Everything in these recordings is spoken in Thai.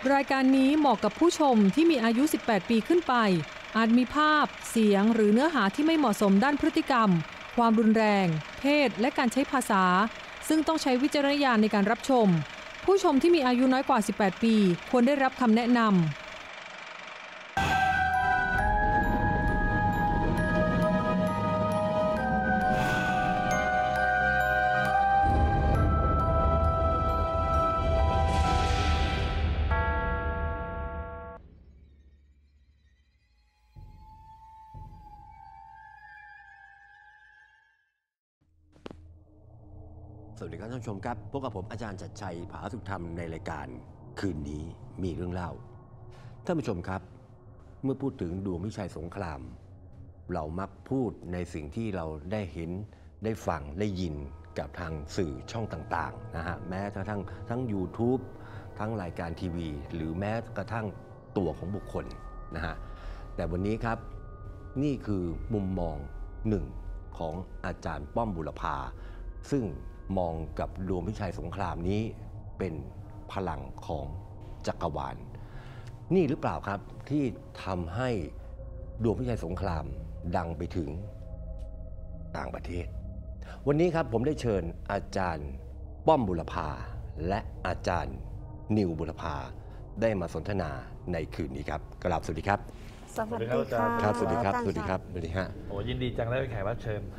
รายการนี้เหมาะกับผู้ชมที่มีอายุ 18 ปีขึ้นไปอาจมีภาพเสียงหรือเนื้อหาที่ไม่เหมาะสมด้านพฤติกรรมความรุนแรงเพศและการใช้ภาษาซึ่งต้องใช้วิจารณญาณในการรับชมผู้ชมที่มีอายุน้อยกว่า 18 ปีควรได้รับคำแนะนำสวัสดีครับท่านผู้ชมครับพบกับผมอาจารย์ชัดชัยผาสุขธรรมในรายการคืนนี้มีเรื่องเล่าท่านผู้ชมครับเมื่อพูดถึงดวงวิชัยสงครามเรามักพูดในสิ่งที่เราได้เห็นได้ฟังได้ยินกับทางสื่อช่องต่างๆนะฮะแม้กระทั่งทั้ง YouTube ทั้งรายการทีวีหรือแม้กระทั่งตัวของบุคคลนะฮะแต่วันนี้ครับนี่คือมุมมองหนึ่งของอาจารย์ป้อมบุรพาซึ่งมองกับดวงวิชัยสงครามนี้เป็นพลังของจักรวาลนี่หรือเปล่าครับที่ทำให้ดวงวิชัยสงครามดังไปถึงต่างประเทศวันนี้ครับผมได้เชิญอาจารย์ป้อมบุรพาและอาจารย์นิวบุรพาได้มาสนทนาในคืนนี้ครับกราบสวัสดีครับสวัสดีค่ะครับสวัสดีครับสวัสดีครับสวัสดีฮะโอ้ยินดีจังได้เป็นแขกรับเชิญ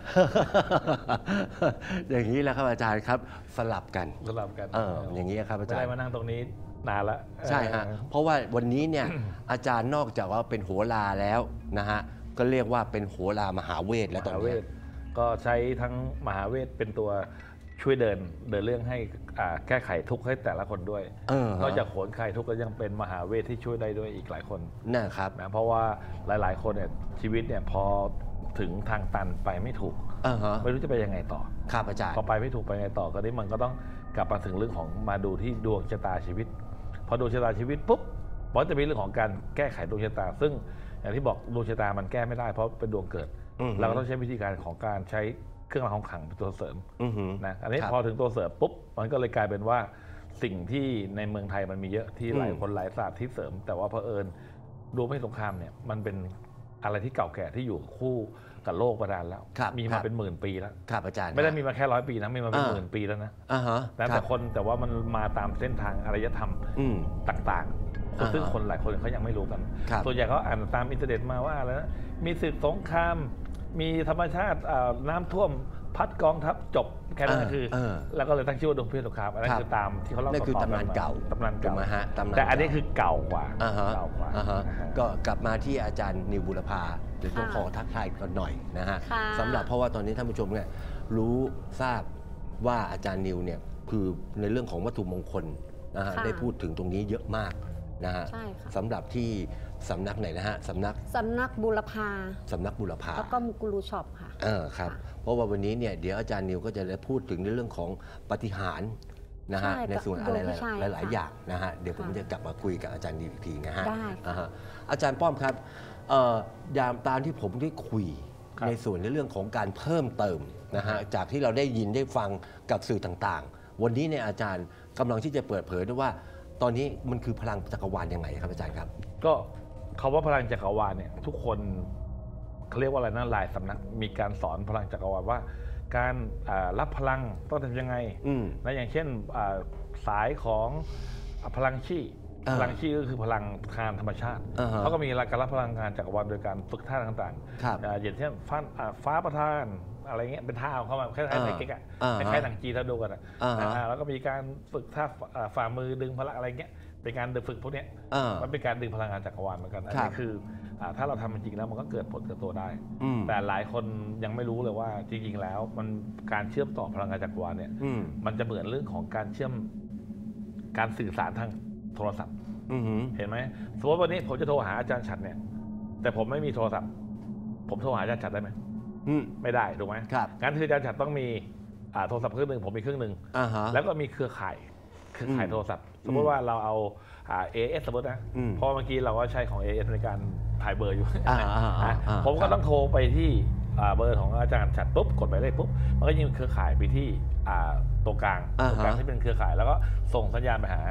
อย่างนี้แหละครับอาจารย์ครับสลับกันอย่างนี้ครับอาจารย์ไม่ได้มานั่งตรงนี้นานละใช่ฮะเพราะว่าวันนี้เนี่ย อาจารย์นอกจากว่าเป็นโหราแล้วนะฮะก็เรียกว่าเป็นโหรามหาเวทแล้วตอนนี้ก็ใช้ทั้งมหาเวทเป็นตัวช่วยเดินเรื่องให้แก้ไขทุกข์ให้แต่ละคนด้วยนอกจากโหนคลายทุกข์ก็ยังเป็นมหาเวทที่ช่วยได้ด้วยอีกหลายคนนะครับนะเพราะว่าหลายๆคนเนี่ยชีวิตเนี่ยพอถึงทางตันไปไม่ถูกไม่รู้จะไปยังไงต่อครับอาจารย์พอไปไม่ถูกไปไงต่อก็นี้มันก็ต้องกลับมาถึงเรื่องของมาดูที่ดวงชะตาชีวิตพอดวงชะตาชีวิตปุ๊บมันจะมีเรื่องของการแก้ไขดวงชะตาซึ่งอย่างที่บอกดวงชะตามันแก้ไม่ได้เพราะเป็นดวงเกิดเราก็ต้องใช้วิธีการของการใช้เครื่องรางของขลังเป็นตัวเสริมนะอันนี้พอถึงตัวเสริมปุ๊บมันก็เลยกลายเป็นว่าสิ่งที่ในเมืองไทยมันมีเยอะที่หลายคนหลายศาสตร์ที่เสริมแต่ว่าเผอิญดวงไม่สงครามเนี่ยมันเป็นอะไรที่เก่าแก่ที่อยู่คู่กับโลกมานานแล้วมีมาเป็นหมื่นปีแล้วครับอาจารย์ไม่ได้มีมาแค่100 ปีนะมีมาเป็นหมื่นปีแล้วนะแต่ว่ามันมาตามเส้นทางอารยธรรมต่างๆซึ่งคนหลายคนเขายังไม่รู้กันส่วนใหญ่เขาอ่านตามอินเทอร์เน็ตมาว่าอะไรนะมีศึกสงครามมีธรรมชาติน้ำท่วมพัดกองทัพจบแค่นั้นคือแล้วก็เลยตั้งชื่อว่าดวงพิษสงครามอันนั้นคือตามที่เขาเล่านั่นคือตำนานเก่าแต่อันนี้คือเก่ากว่าก็กลับมาที่อาจารย์นิวบุรพาเดี๋ยวต้องขอทักทายกันหน่อยนะฮะสำหรับเพราะว่าตอนนี้ท่านผู้ชมเนี่ยรู้ทราบว่าอาจารย์นิวเนี่ยคือในเรื่องของวัตถุมงคลนะฮะได้พูดถึงตรงนี้เยอะมากนะฮะสำหรับที่สำนักไหนนะฮะสำนักบุรพาแล้วก็มุกุลูช็อปค่ะครับเพราะว่าวันนี้เนี่ยเดี๋ยวอาจารย์นิวก็จะได้พูดถึงในเรื่องของปาฏิหาริย์นะฮะในส่วนอะไรหลายอย่างนะฮะเดี๋ยวผมจะกลับมาคุยกับอาจารย์นิวอีกทีนะฮะอาจารย์ป้อมครับอย่างตามที่ผมได้คุยในส่วนในเรื่องของการเพิ่มเติมนะฮะจากที่เราได้ยินได้ฟังกับสื่อต่างๆวันนี้เนี่ยอาจารย์กำลังที่จะเปิดเผยด้วยว่าตอนนี้มันคือพลังจักรวาลยังไงครับอาจารย์ครับก็คำว่าพลังจักรวาลเนี่ยทุกคนเขาเรียกว่าอะไรนะหลายสำนักมีการสอนพลังจักรวาลว่าการรับพลังต้องทำยังไงนะอย่างเช่นสายของพลังชี่ก็คือพลังทางธรรมชาติเขาก็มีการรับพลังงานจักรวาลโดยการฝึกท่าต่างๆอย่างเช่นฟ้าประทานอะไรเงี้ยเป็นท่าเข้ามาคล้ายๆไทยเก๊กคล้ายๆหนังจีนถ้าดูกันแล้วก็มีการฝึกท่าฝ่ามือดึงพลังอะไรเงี้ยเป็นการฝึกพวกนี้มันเป็นการดึงพลังงานจักรวาลเหมือนกันอันนี้คือถ้าเราทำจริงๆแล้วมันก็เกิดผลกับตัวได้แต่หลายคนยังไม่รู้เลยว่าจริงๆแล้วมันการเชื่อมต่อพลังงานจักรวาลเนี่ยมันจะเหมือนเรื่องของการเชื่อมการสื่อสารทางโทรศัพท์เห็นไหมสมมติวันนี้ผมจะโทรหาอาจารย์ฉัตรเนี่ยแต่ผมไม่มีโทรศัพท์ผมโทรหาอาจารย์ฉัตรได้ไหมไม่ได้ถูกไหมงั้นคืออาจารย์ฉัตรต้องมีโทรศัพท์เครื่องหนึ่งผมมีเครื่องหนึ่งแล้วก็มีเครือข่ายโทรศัพท์สมมติว่าเราเอาAS สมมตินะเพราะเมื่อกี้เราก็ใช้ของ AS ในการถ่ายเบอร์อยู่ผมก็ต้องโทรไปที่เบอร์ของอาจารย์ฉัตรปุ๊บกดไปเลยปุ๊บมันก็ยิงเครือข่ายไปที่ตรงกลางที่เป็นเครือข่ายแล้วก็ส่งสัญญาณไปหา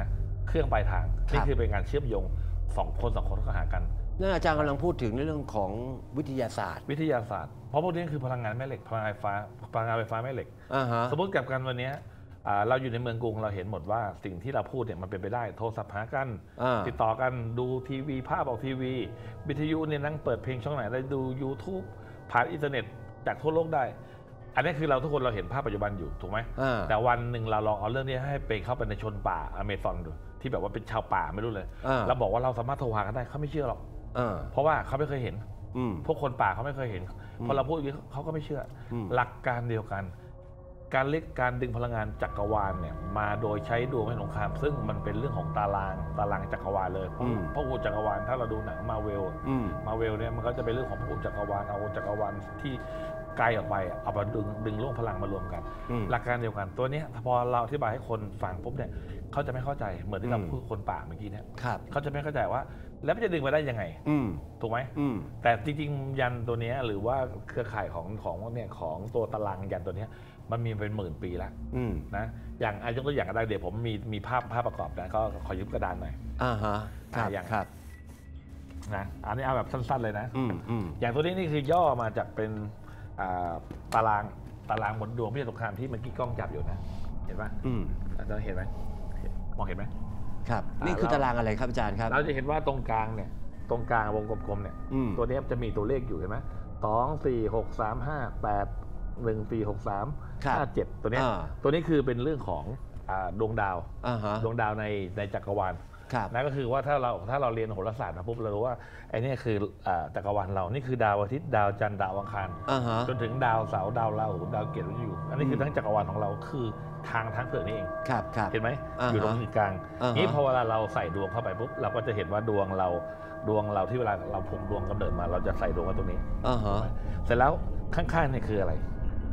เครื่องปลายทางนี่คือเป็นการเชื่อมโยงสองคนเข้าหากันนั่นอาจารย์กำลังพูดถึงในเรื่องของวิทยาศาสตร์เพราะพวกนี้คือพลังงานแม่เหล็กพลังงานไฟฟ้าแม่เหล็กสมมติกับกันวันนี้เราอยู่ในเมืองกรุงเราเห็นหมดว่าสิ่งที่เราพูดเนี่ยมันเป็นไปได้โทรศัพท์หากันติดต่อกันดูทีวีภาพออกทีวีวิทยุเนี่ยนั่งเปิดเพลงช่องไหนได้ดู YouTube ผ่านอินเทอร์เน็ตจากทั่วโลกได้อันนี้คือเราทุกคนเราเห็นภาพปัจจุบันอยู่ถูกไหมแต่วันหนึ่งเราลองเอาเรื่องนี้ให้ไปเข้าไปในชนป่าอเมซอนดูที่แบบว่าเป็นชาวป่าไม่รู้เลยเราบอกว่าเราสามารถโทรหากันได้เขาไม่เชื่อหรอกเพราะว่าเขาไม่เคยเห็นพวกคนป่าเขาไม่เคยเห็นพอเราพูดอย่างนี้เขาก็ไม่เชื่อหลักการเดียวกันการดึงพลังงานจักรวาลเนี่ยมาโดยใช้ดวงให้สงครามซึ่งมันเป็นเรื่องของตารางจักรวาลเลยพระอุจักรวาลถ้าเราดูหนังมาเวลเนี่ยมันก็จะเป็นเรื่องของพระอุจักรวาลเอาจักรวาลที่ไกลออกไปเอามาดึงโลกพลังมารวมกันหลักการเดียวกันตัวนี้พอเราอธิบายให้คนฟังปุ๊บเนี่ยเขาจะไม่เข้าใจเหมือนที่เราพูดคนป่าเมื่อกี้เนี่ยเขาจะไม่เข้าใจว่าแล้วมันจะดึงไปได้ยังไงถูกไหมแต่จริงๆยันตัวนี้หรือว่าเครือข่ายของเนี่ยของตัวตารางยันตัวนี้มันมีเป็น10,000 ปีแล้วนะอย่างยกตัวอย่างอะไรเดี๋ยวผมมีภาพประกอบนะก็ขอยืมกระดานหน่อยอย่างนะอันนี้เอาแบบสั้นๆเลยนะอย่างตัวนี้นี่คือย่อมาจากเป็นตารางบนดวงพิฆาตสงครามที่เมื่อกี้กล้องจับอยู่นะเห็นป่ะอาจารย์เห็นไหมมองเห็นไหมครับนี่คือตารางอะไรครับอาจารย์ครับเราจะเห็นว่าตรงกลางเนี่ยตรงกลางวงกลมๆเนี่ยตัวนี้จะมีตัวเลขอยู่เห็นไหม2 4 6 3 5 8 1 4 6 3 5 7ตัวนี้คือเป็นเรื่องของดวงดาวในจักรวาลนั่นก็คือว่าถ้าเราเรียนโหราศาสตร์นะปุ๊บเรารู้ว่าไอ้นี่คือจักรวาลเรานี่คือดาวอาทิตย์ดาวจันทร์ดาวอังคารจนถึงดาวเสาร์ดาวราหูดาวเกตอยู่อันนี้คือทั้งจักรวาลของเราคือทางเผือกนี่เองเห็นไหมอยู่ตรงกลางนี้พอเวลาเราใส่ดวงเข้าไปปุ๊บเราก็จะเห็นว่าดวงเราที่เวลาเราผูกดวงกำเนิดมาเราจะใส่ดวงไว้ตรงนี้เสร็จแล้วข้างๆนี่คืออะไร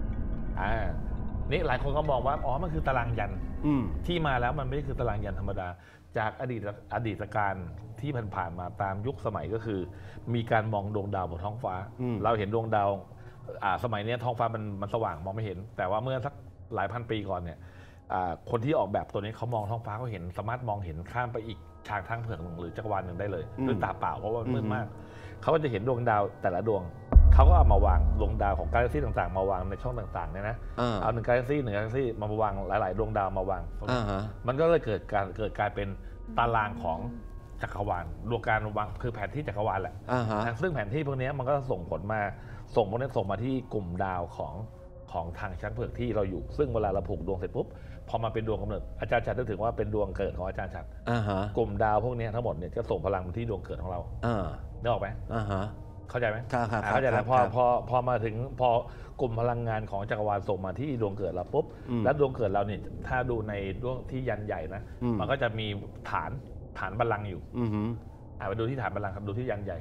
นี่หลายคนก็มองว่าอ๋อมันคือตารางยันที่มาแล้วมันไม่ใช่คือตารางยันธรรมดาจากอดีตการที่ผ่านมาตามยุคสมัยก็คือมีการมองดวงดาวบนท้องฟ้าเราเห็นดวงดาวสมัยนี้ท้องฟ้ามันสว่างมองไม่เห็นแต่ว่าเมื่อสักหลายพันปีก่อนเนี่ยคนที่ออกแบบตัวนี้เขามองท้องฟ้าเขาเห็นสามารถมองเห็นข้ามไปอีกทางเผือกหนึ่งหรือจักรวาลหนึ่งได้เลยด้วยตาเปล่าเพราะว่ามืดมากเขาก็จะเห็นดวงดาวแต่ละดวงเขาก็เอามาวางดวงดาวของกาแล็กซี่ต่างๆมาวางในช่องต่างๆเนี่ยนะเอา1 กาแล็กซี่มาวางหลายๆดวงดาวมาวางมันก็เลยเกิดกลายเป็นตารางของจักรวาลดวงการวางคือแผนที่จักรวาลแหละซึ่งแผนที่พวกนี้มันก็ส่งผลมาส่งมาที่กลุ่มดาวของทางช้างเผือกที่เราอยู่ซึ่งเวลาเราผูกดวงเสร็จปุ๊บพอมาเป็นดวงกำเนิดอาจารย์ฉัตรนึกถึงว่าเป็นดวงเกิดของอาจารย์ฉัตรกลุ่มดาวพวกนี้ทั้งหมดเนี่ยจะส่งพลังมาที่ดวงเกิดของเรานึกออกไหมเข้าใจไหมเข้าใจแล้วพอมาถึงพอกลุ่มพลังงานของจักรวาลส่งมาที่ดวงเกิดเราปุ๊บแล้วดวงเกิดเราเนี่ยถ้าดูในดวงที่ยันใหญ่นะมันก็จะมีฐานบัลลังก์อยู่ไปดูที่ฐานบัลลังก์ครับดูที่ยันใหญ่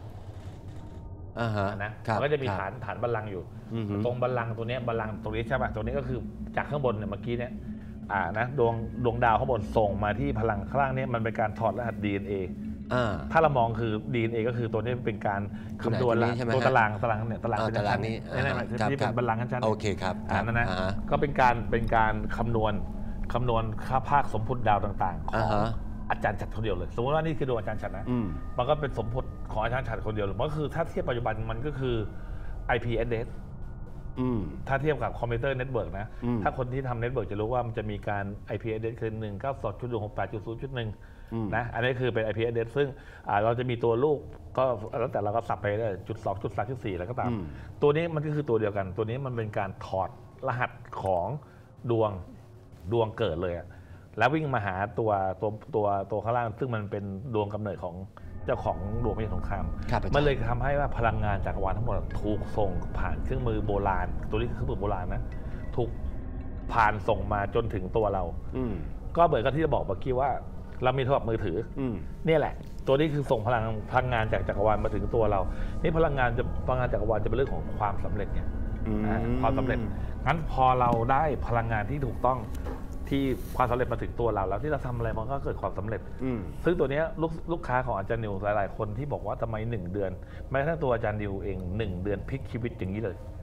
นะมันก็จะมีฐานบัลลังก์อยู่ตรงบัลลังก์ตัวนี้บัลลังก์ตรงนี้ใช่ป่ะตรงนี้ก็คือจากข้างบนเนี่ยเมื่อกี้เนี่ยนะดวงดาวข้างบนส่งมาที่พลังข้างล่างนี้มันเป็นการถอดรหัส DNAถ้าเรามองคือ DNA ก็คือตัวนี้เป็นการคำนวณตัวตารางเนี่ยตารางนี้ที่เป็นบัลลังก์ชั้นโอเคครับนั่นนะก็เป็นการคำนวณค่าภาคสมพุติดาวต่างๆของอาจารย์ฉัตรคนเดียวเลยสมมติว่านี่คือดวงอาจารย์ฉัตรนะมันก็เป็นสมพุติของอาจารย์ฉัตรคนเดียวเลยมันก็คือถ้าเทียบปัจจุบันมันก็คือ IP address ถ้าเทียบกับคอมพิวเตอร์เน็ตเวิร์กนะถ้าคนที่ทำเน็ตเวิร์กจะรู้ว่ามันจะมีการ IP address คือ 192.168.0.1 นะอันนี้คือเป็น IP address ซึ่งเราจะมีตัวลูกก็แล้วแต่เราก็สับไปได้.2 .3 .4 แล้วก็ตามตัวนี้มันก็คือตัวเดียวกันตัวนี้มันเป็นการถอดรหัสของดวงเกิดเลยแล้ววิ่งมาหาตัวข้างล่างซึ่งมันเป็นดวงกำเนิดของเจ้าของดวงพิฆาตสงครามมันเลยทำให้ว่าพลังงานจักรวาลทั้งหมดถูกส่งผ่านเครื่องมือโบราณตัวนี้คือเครื่องมือโบราณนะถูกผ่านส่งมาจนถึงตัวเราก็เหมือนกับที่จะบอกเมื่อกี้ว่าเรามีโทรศัพท์มือถือนี่แหละตัวนี้คือส่งพลังงานจากจักรวาลมาถึงตัวเรานี่พลังงานจักรวาลจะเป็นเรื่องของความสำเร็จไงความสำเร็จงั้นพอเราได้พลังงานที่ถูกต้องที่ความสำเร็จมาถึงตัวเราแล้วที่เราทำอะไรมันก็เกิดความสำเร็จซึ่งตัวนี้ลูกค้าของอาจารย์นิวหลายๆคนที่บอกว่าทำไม1 เดือนแม้กระทั่งตัวอาจารย์นิวเอง1 เดือนพลิกชีวิตอย่างนี้เลย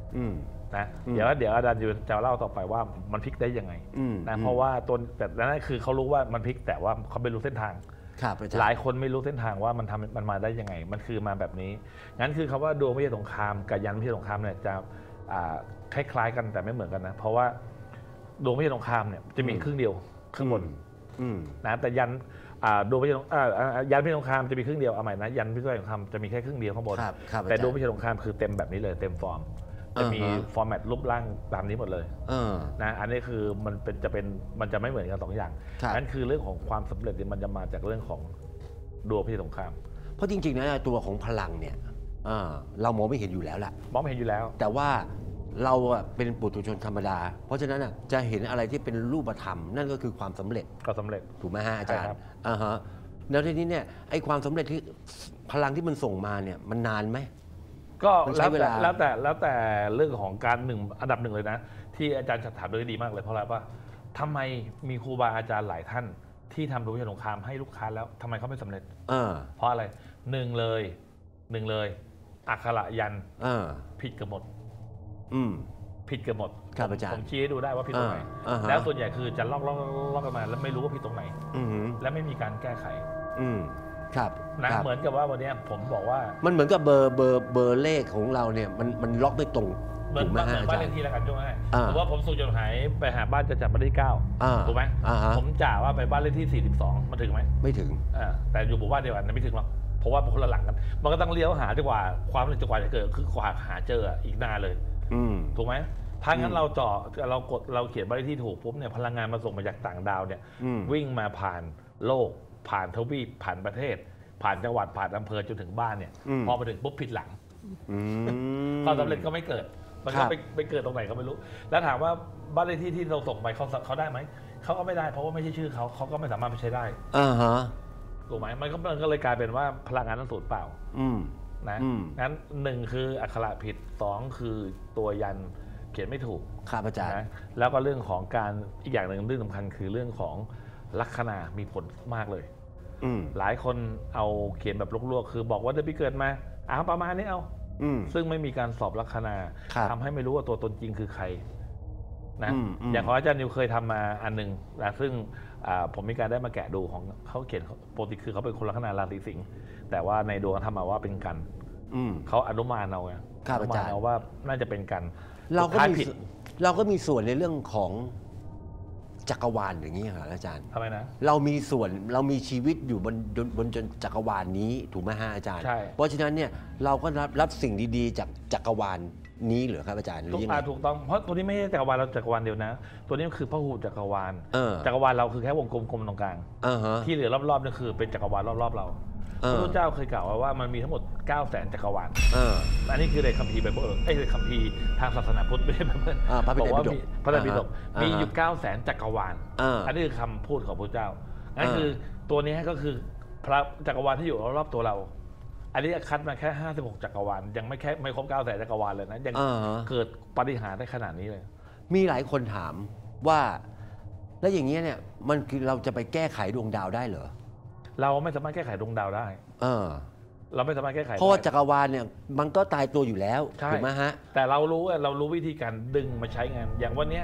นะเดี๋ยวอาจารย์จะเล่าต่อไปว่ามันพลิกได้ยังไงนะเพราะว่าตัวแต่นั่นคือเขารู้ว่ามันพลิกแต่ว่าเขาไม่รู้เส้นทางหลายคนไม่รู้เส้นทางว่ามันมาได้ยังไงมันคือมาแบบนี้งั้นคือคำว่าดวงวิทยาสงครามกับยันวิทยาสงครามเนี่ยจะคล้ายๆกันแต่ไม่เหมือนกันนะเพราะว่าดวงวิทยาสงครามเนี่ยจะมีครึ่งเดียวข้างบนนะแต่ยันดวงวิทยายันวิทยาสงครามจะมีครึ่งเดียวเอาใหม่นะยันวิทยาสงครามจะมีแค่ครึ่งเดียวข้างบนแต่ดวงวิทยาสงครามคือเต็มแบบนี้เลยเต็มฟอร์มจะมีฟอร์แมตรูปร่างตามนี้หมดเลยนะอันนี้คือมันจะไม่เหมือนกัน2 อย่างนั่นคือเรื่องของความสำเร็จมันจะมาจากเรื่องของดวงวิทยาสงครามเพราะจริงๆนะตัวของพลังเนี่ยเรามองไม่เห็นอยู่แล้วแหละมองไม่เห็นอยู่แล้วแต่ว่าเราเป็นปุถุชนธรรมดาเพราะฉะนั้นจะเห็นอะไรที่เป็นรูปธรรมนั่นก็คือความสำเร็จถูกไหมฮะอาจารย์แล้วทีนี้เนี่ยไอ้ความสำเร็จที่พลังที่มันส่งมาเนี่ยมันนานไหมก็แล้วแต่เรื่องของการอันดับหนึ่งเลยนะที่อาจารย์ถามโดยดีมากเลยเพราะอะไรป่ะทำไมมีครูบาอาจารย์หลายท่านที่ทำดวงวิทยาสงครามให้ลูกค้าแล้วทำไมเขาไม่สำเร็จเพราะอะไรหนึ่งเลยอักขระยันผิดกันหมดผิดกันหมดครับอาจารย์ผมชี้ให้ดูได้ว่าผิดตรงไหนแล้วส่วนใหญ่คือจะลอกกันมาแล้วไม่รู้ว่าผิดตรงไหนและไม่มีการแก้ไขครับนะเหมือนกับว่าวันนี้ผมบอกว่ามันเหมือนกับเบอร์เลขของเราเนี่ยมันล็อกไม่ตรงเหมือนบ้านเลขที่แล้วกันช่วงนั้นหรือว่าผมส่งจดหมายไปหาบ้านจะจัดบ้านเลขที่9ถูกไหมผมจ่าว่าไปบ้านเลขที่42มันถึงไหมไม่ถึงแต่อยู่หมู่บ้านเดียวกันไม่ถึงหรอกเพราะว่าคนละหลังกันมันก็ต้องเลี้ยวหาจนกว่าความสำเร็จจะเกิดคือกว่าหาเจออีกนานเลยถูกไหมถ้างั้นเราเขียนบ้านเลขที่ถูกปุ๊บเนี่ยพลังงานมาส่งมาจากต่างดาวเนี่ยวิ่งมาผ่านโลกผ่านทวีปผ่านประเทศผ่านจังหวัดผ่านอำเภอจนถึงบ้านเนี่ยพอมาถึงปุ๊บผิดหลังความสำเร็จก็ไม่เกิดมันก็ไปเกิดตรงไหนก็ไม่รู้แล้วถามว่าบ้านเลขที่เราส่งไปเขาได้ไหมเขาก็ไม่ได้เพราะว่าไม่ใช่ชื่อเขาก็ไม่สามารถไปใช้ได้ถูกไหมมันก็เลยกลายเป็นว่าพลังงานนั้นสูญเปล่านะงั้น1คืออักขระผิด2คือตัวยันเขียนไม่ถูกครับอาจารย์นะแล้วก็เรื่องของการอีกอย่างหนึ่งเรื่องสำคัญคือเรื่องของลัคนามีผลมากเลยหลายคนเอาเขียนแบบลวกๆคือบอกว่าเดือนปีเกิดมาประมาณนี้เอาซึ่งไม่มีการสอบลัคนาทำให้ไม่รู้ว่าตัวตนจริงคือใครนะอย่างของอาจารย์นิวเคยทำมาอันหนึ่งนะซึ่งผมมีการได้มาแกะดูของเขาเขียนปกติคือเขาเป็นคนลัคนาราศีสิงห์แต่ว่าในดวงทำมาว่าเป็นกันเขาอนุมานเอาไงอนุมานเอาว่าน่าจะเป็นกันเราก็มีส่วนในเรื่องของจักรวาลอย่างนี้ค่ะอาจารย์ทำไมนะเรามีส่วนเรามีชีวิตอยู่บนจักรวาลนี้ถูกไหมฮะอาจารย์ใช่เพราะฉะนั้นเนี่ยเราก็รับสิ่งดีๆจากจักรวาลนี้เหรอครับอาจารย์ถูกต้องเพราะตัวนี้ไม่ใช่จักรวาลเราจักรวาลเดียวนะตัวนี้คือพหูจักรวาลจักรวาลเราคือแค่วงกลมๆตรงกลางที่เหลือรอบๆนี่คือเป็นจักรวาลรอบๆเราพระพุทธเจ้าเคยกล่าวว่ามันมีทั้งหมด 900,000 จักรวาลอันนี้คือในคัมภีร์ไบเบิลในคัมภีร์ทางศาสนาพุทธไม่ใช่ไบเบิลบอกว่ามีพระไตรปิฎกมีอยู่ 900,000 จักรวาลอันนี้คือคำพูดของพระเจ้านั่นคือตัวนี้ก็คือพระจักรวาลที่อยู่รอบตัวเราอันนี้คัดมาแค่56 จักรวาลยังไม่ครบ 900,000 จักรวาลเลยนะยังเกิดปาฏิหาริย์ได้ขนาดนี้เลยมีหลายคนถามว่าแล้วอย่างนี้เนี่ยมันคือเราจะไปแก้ไขดวงดาวได้เหรอเราไม่สามารถแก้ไขดวงดาวได้เราไม่สามารถแก้ไขเพราะว่าจักรวาลเนี่ยมันก็ตายตัวอยู่แล้วถูกไหมฮะแต่เรารู้วิธีการดึงมาใช้งานอย่างวันนี้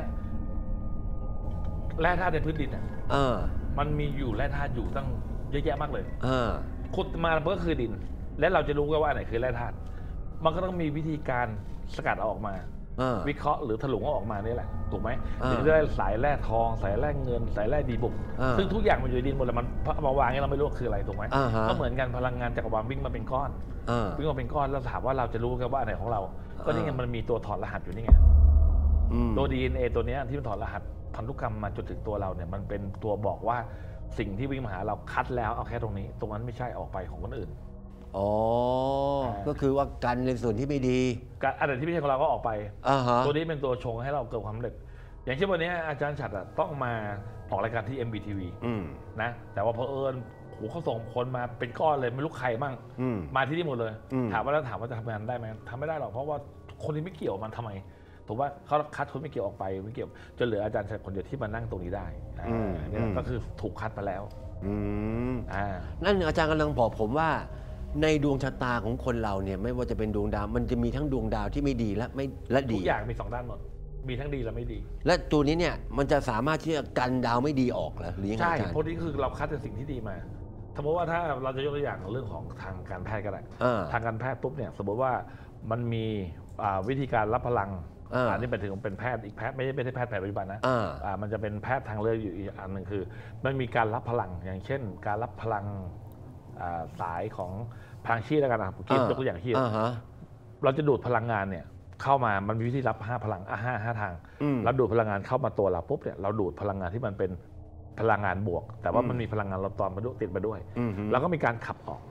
แร่ธาตุในพื้นดินมันมีอยู่แร่ธาตุอยู่ตั้งเยอะแยะมากเลยขุดมาก็คือดินและเราจะรู้ว่าอันไหนคือแร่ธาตุมันก็ต้องมีวิธีการสกัดเอาออกมาวิเคราะห์หรือถลุงเอาออกมานี่แหละถูกไหมถึงจะได้สายแร่ทองสายแร่เงินสายแร่ดีบุกซึ่งทุกอย่างมันอยู่ในดินหมดเลยมันมาวางให้เราไม่รู้คืออะไรถูกไหมก็เหมือนกันพลังงานจักรวาลวิ่งมาเป็นก้อนแล้วถามว่าเราจะรู้กันว่าอันไหนของเราก็นี่ไงมันมีตัวถอดรหัสอยู่นี่ไงตัว DNA ตัวนี้ที่มันถอดรหัสพันธุกรรมมาจนถึงตัวเราเนี่ยมันเป็นตัวบอกว่าสิ่งที่วิ่งมาหาเราคัดแล้วเอาแค่ตรงนี้ตรงนั้นไม่ใช่ออกไปของคนอื่นก็คือว่ากันในส่วนที่ไม่ดีอะไรที่ไม่ใช่ของเราก็ออกไปตัวนี้เป็นตัวชงให้เราเกิดความสำเร็จอย่างเช่นวันนี้อาจารย์ฉัตรต้องมาออกรายการที่ MBTV นะแต่ว่าเพอเขาส่งคนมาเป็นก้อนเลยไม่รู้ใครบ้างมาที่นี่หมดเลยถามว่าจะทำงานได้ไหมทำไม่ได้หรอกเพราะว่าคนที่ไม่เกี่ยวมันทำไมถูกว่าเขาคัดคนไม่เกี่ยวออกไปไม่เกี่ยวจนเหลืออาจารย์ฉัตรคนเดียวที่มานั่งตรงนี้ได้นี่ก็คือถูกคัดมาแล้วนั่นอาจารย์กำลังบอกผมว่าในดวงชะตาของคนเราเนี่ยไม่ว่าจะเป็นดวงดาวมันจะมีทั้งดวงดาวที่ไม่ดีและดีทุกอย่างมี2 ด้านหมดมีทั้งดีและไม่ดีและตัวนี้เนี่ยมันจะสามารถที่จะกันดาวไม่ดีออกเหรอหรือยังไงใช่อาจารย์เพราะนี่คือเราคัดแต่สิ่งที่ดีมาสมมติว่าถ้าเราจะยกตัวอย่างเรื่องของทางการแพทย์ก็ได้ทางการแพทย์ปุ๊บเนี่ยสมมติว่ามันมีวิธีการรับพลังอันนี้เป็นถึงเป็นแพทย์อีกแพทย์ไม่ใช่แพทย์แผนปัจจุบันนะมันจะเป็นแพทย์ทางเลือกอยู่อีกอันหนึ่งคือมันมีการรับพลังอย่างเช่น การรับพลังสายของพลังชีพแล้วกันนะผมคิดยกตัวอย่างชีพเราจะดูดพลังงานเนี่ยเข้ามามันมีวิธีรับ5 พลัง5 ทางแล้วดูดพลังงานเข้ามาตัวเราปุ๊บเนี่ยเราดูดพลังงานที่มันเป็นพลังงานบวกแต่ว่ามันมีพลังงานลบตอนมาด้วยติดมาด้วยแล้วก็มีการขับออก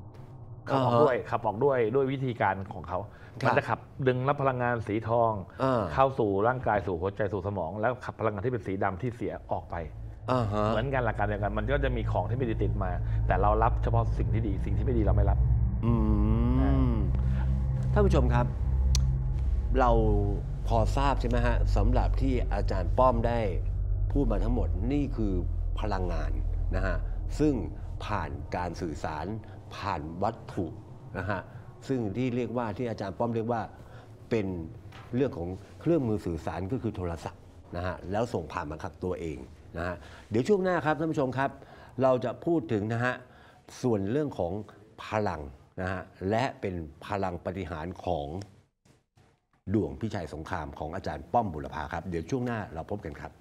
ด้วยวิธีการของเขามันจะขับดึงรับพลังงานสีทองเข้าสู่ร่างกายสู่หัวใจสู่สมองแล้วขับพลังงานที่เป็นสีดำที่เสียออกไปเหมือนกันหลักการเดียวกันมันก็จะมีของที่ไม่ดีติดมาแต่เรารับเฉพาะสิ่งที่ดีสิ่งที่ไม่ดีเราไม่รับท่านผู้ชมครับเราพอทราบใช่ไหมฮะสำหรับที่อาจารย์ป้อมได้พูดมาทั้งหมดนี่คือพลังงานนะฮะซึ่งผ่านการสื่อสารผ่านวัตถุนะฮะซึ่งที่เรียกว่าที่อาจารย์ป้อมเรียกว่าเป็นเรื่องของเครื่องมือสื่อสารก็คือโทรศัพท์นะฮะแล้วส่งผ่านมากับตัวเองนะฮะเดี๋ยวช่วงหน้าครับท่านผู้ชมครับเราจะพูดถึงนะฮะส่วนเรื่องของพลังนะฮะและเป็นพลังปาฏิหาริย์ของดวงพิชัยสงครามของอาจารย์ป้อมบุรพาครับเดี๋ยวช่วงหน้าเราพบกันครับ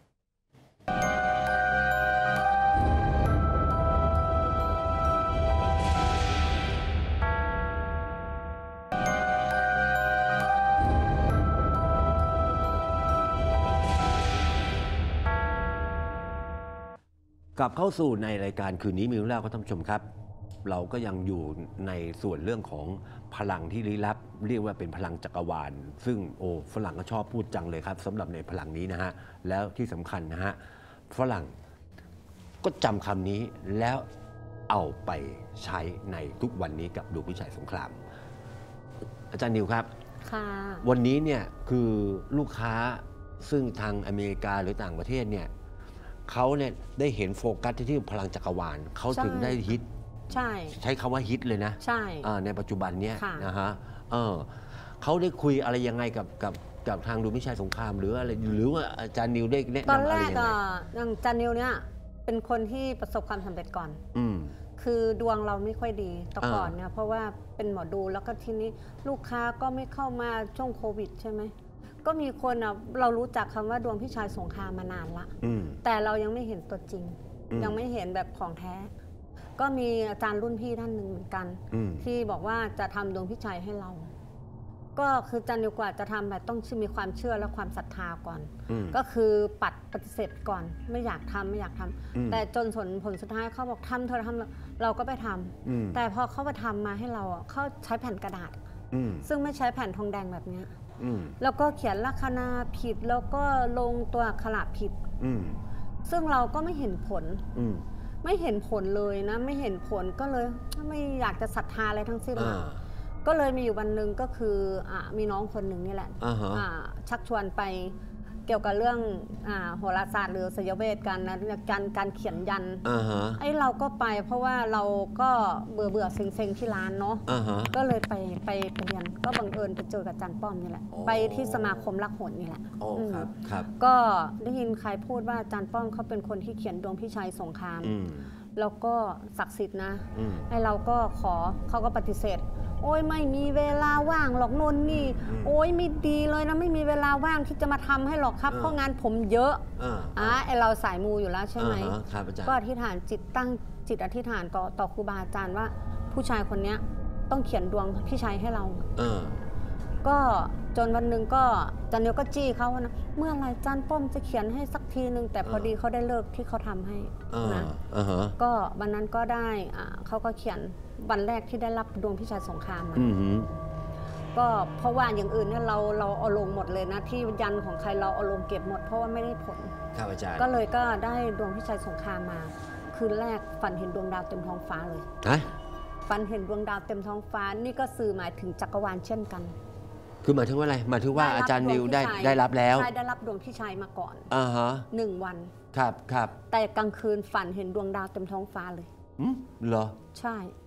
กลับเข้าสู่ในรายการคืนนี้มีเรื่องเล่าครับท่านผู้ชมครับเราก็ยังอยู่ในส่วนเรื่องของพลังที่ลี้ลับเรียกว่าเป็นพลังจักรวาลซึ่งฝรั่งก็ชอบพูดจังเลยครับสำหรับในพลังนี้นะฮะแล้วที่สำคัญนะฮะฝรั่งก็จำคำนี้แล้วเอาไปใช้ในทุกวันนี้กับดวงพิชัยสงครามอาจารย์นิวครับวันนี้เนี่ยคือลูกค้าซึ่งทางอเมริกาหรือต่างประเทศเนี่ยเขาเนี่ยได้เห็นโฟกัสที่พลังจักรวาลเขาถึงได้ฮิตใช้คำว่าฮิตเลยนะในปัจจุบันเนี้ยนะฮะเขาได้คุยอะไรยังไงกับทางดวงพิชัยสงครามหรืออะไรหรือว่าอาจารย์นิวได้แนะนำอะไรยังไงตอนแรกอาจารย์นิวเนี่ยเป็นคนที่ประสบความสำเร็จก่อนคือดวงเราไม่ค่อยดีต่อก่อนเนี่ยเพราะว่าเป็นหมอดูแล้วก็ทีนี้ลูกค้าก็ไม่เข้ามาช่วงโควิดใช่ไหมก็มีคนเรารู้จักคำว่าดวงพิชัยสงครามมานานละแต่เรายังไม่เห็นตัวจริงยังไม่เห็นแบบของแท้ก็มีอาจารย์รุ่นพี่ท่านหนึ่งเหมือนกันที่บอกว่าจะทำดวงพิชัยให้เราก็คืออาจารย์นิวกว่าจะทำแบบต้องมีความเชื่อและความศรัทธาก่อนก็คือปัดปฏิเสธก่อนไม่อยากทำแต่จนผลสุดท้ายเขาบอกทำเธอทำเราก็ไปทำแต่พอเขาไปทำมาให้เราเขาใช้แผ่นกระดาษซึ่งไม่ใช้แผ่นทองแดงแบบนี้แล้วก็เขียนลัคนาผิดแล้วก็ลงตัวอักขระผิดซึ่งเราก็ไม่เห็นผลเลยนะไม่เห็นผลก็เลยไม่อยากจะศรัทธาอะไรทั้งสิ้นก็เลยมีอยู่วันหนึ่งก็คือมีน้องคนหนึ่งนี่แหละชักชวนไปเกี่ยวกับเรื่องโหราศาสตร์หรือไสยเวทกันนะการเขียนยันไอ้เราก็ไปเพราะว่าเราก็เบื่อเซ็งที่ร้านเนาะก็เลยไปเรียนก็บังเอิญไปเจอกับอาจารย์ป้อมนี่แหละไปที่สมาคมรักโหดนี่แหละก็ได้ยินใครพูดว่าอาจารย์ป้อมเขาเป็นคนที่เขียนดวงพิชัยสงครามแล้วก็ศักดิ์สิทธิ์นะไอ้เราก็ขอเขาก็ปฏิเสธโอ้ยไม่มีเวลาว่างหรอกนนนี่โอ้ยไม่ดีเลยนะไม่มีเวลาว่างที่จะมาทำให้หรอกครับเพราะงานผมเยอะไอเราสายมูอยู่แล้วใช่ไหมก็อธิษฐานจิตตั้งจิตอธิษฐานต่อครูบาอาจารย์ว่าผู้ชายคนนี้ต้องเขียนดวงพี่ชายให้เราก็จนวันหนึ่งก็จันเนียวก็จี้เขานะเมื่อไรจันป้อมจะเขียนให้สักทีนึงแต่พอดีเขาได้เลิกที่เขาทำให้นะก็วันนั้นก็ได้เขาก็เขียนวันแรกที่ได้รับดวงพิชัยสงครามมาก็เพราะว่าอย่างอื่นเนี่ยเราเอาลงหมดเลยนะที่ยันของใครเราเอาลงเก็บหมดเพราะว่าไม่ได้ผลครับอาจารย์ก็เลยก็ได้ดวงพิชัยสงครามมาคืนแรกฝันเห็นดวงดาวเต็มท้องฟ้าเลยฝันเห็นดวงดาวเต็มท้องฟ้านี่ก็สื่อหมายถึงจักรวาลเช่นกันคือหมายถึงว่าอะไรหมายถึงว่าอาจารย์นิวได้รับแล้วใช่ได้รับดวงพิชัยมาก่อน1 วันครับแต่กลางคืนฝันเห็นดวงดาวเต็มท้องฟ้าเลยเหรอใช่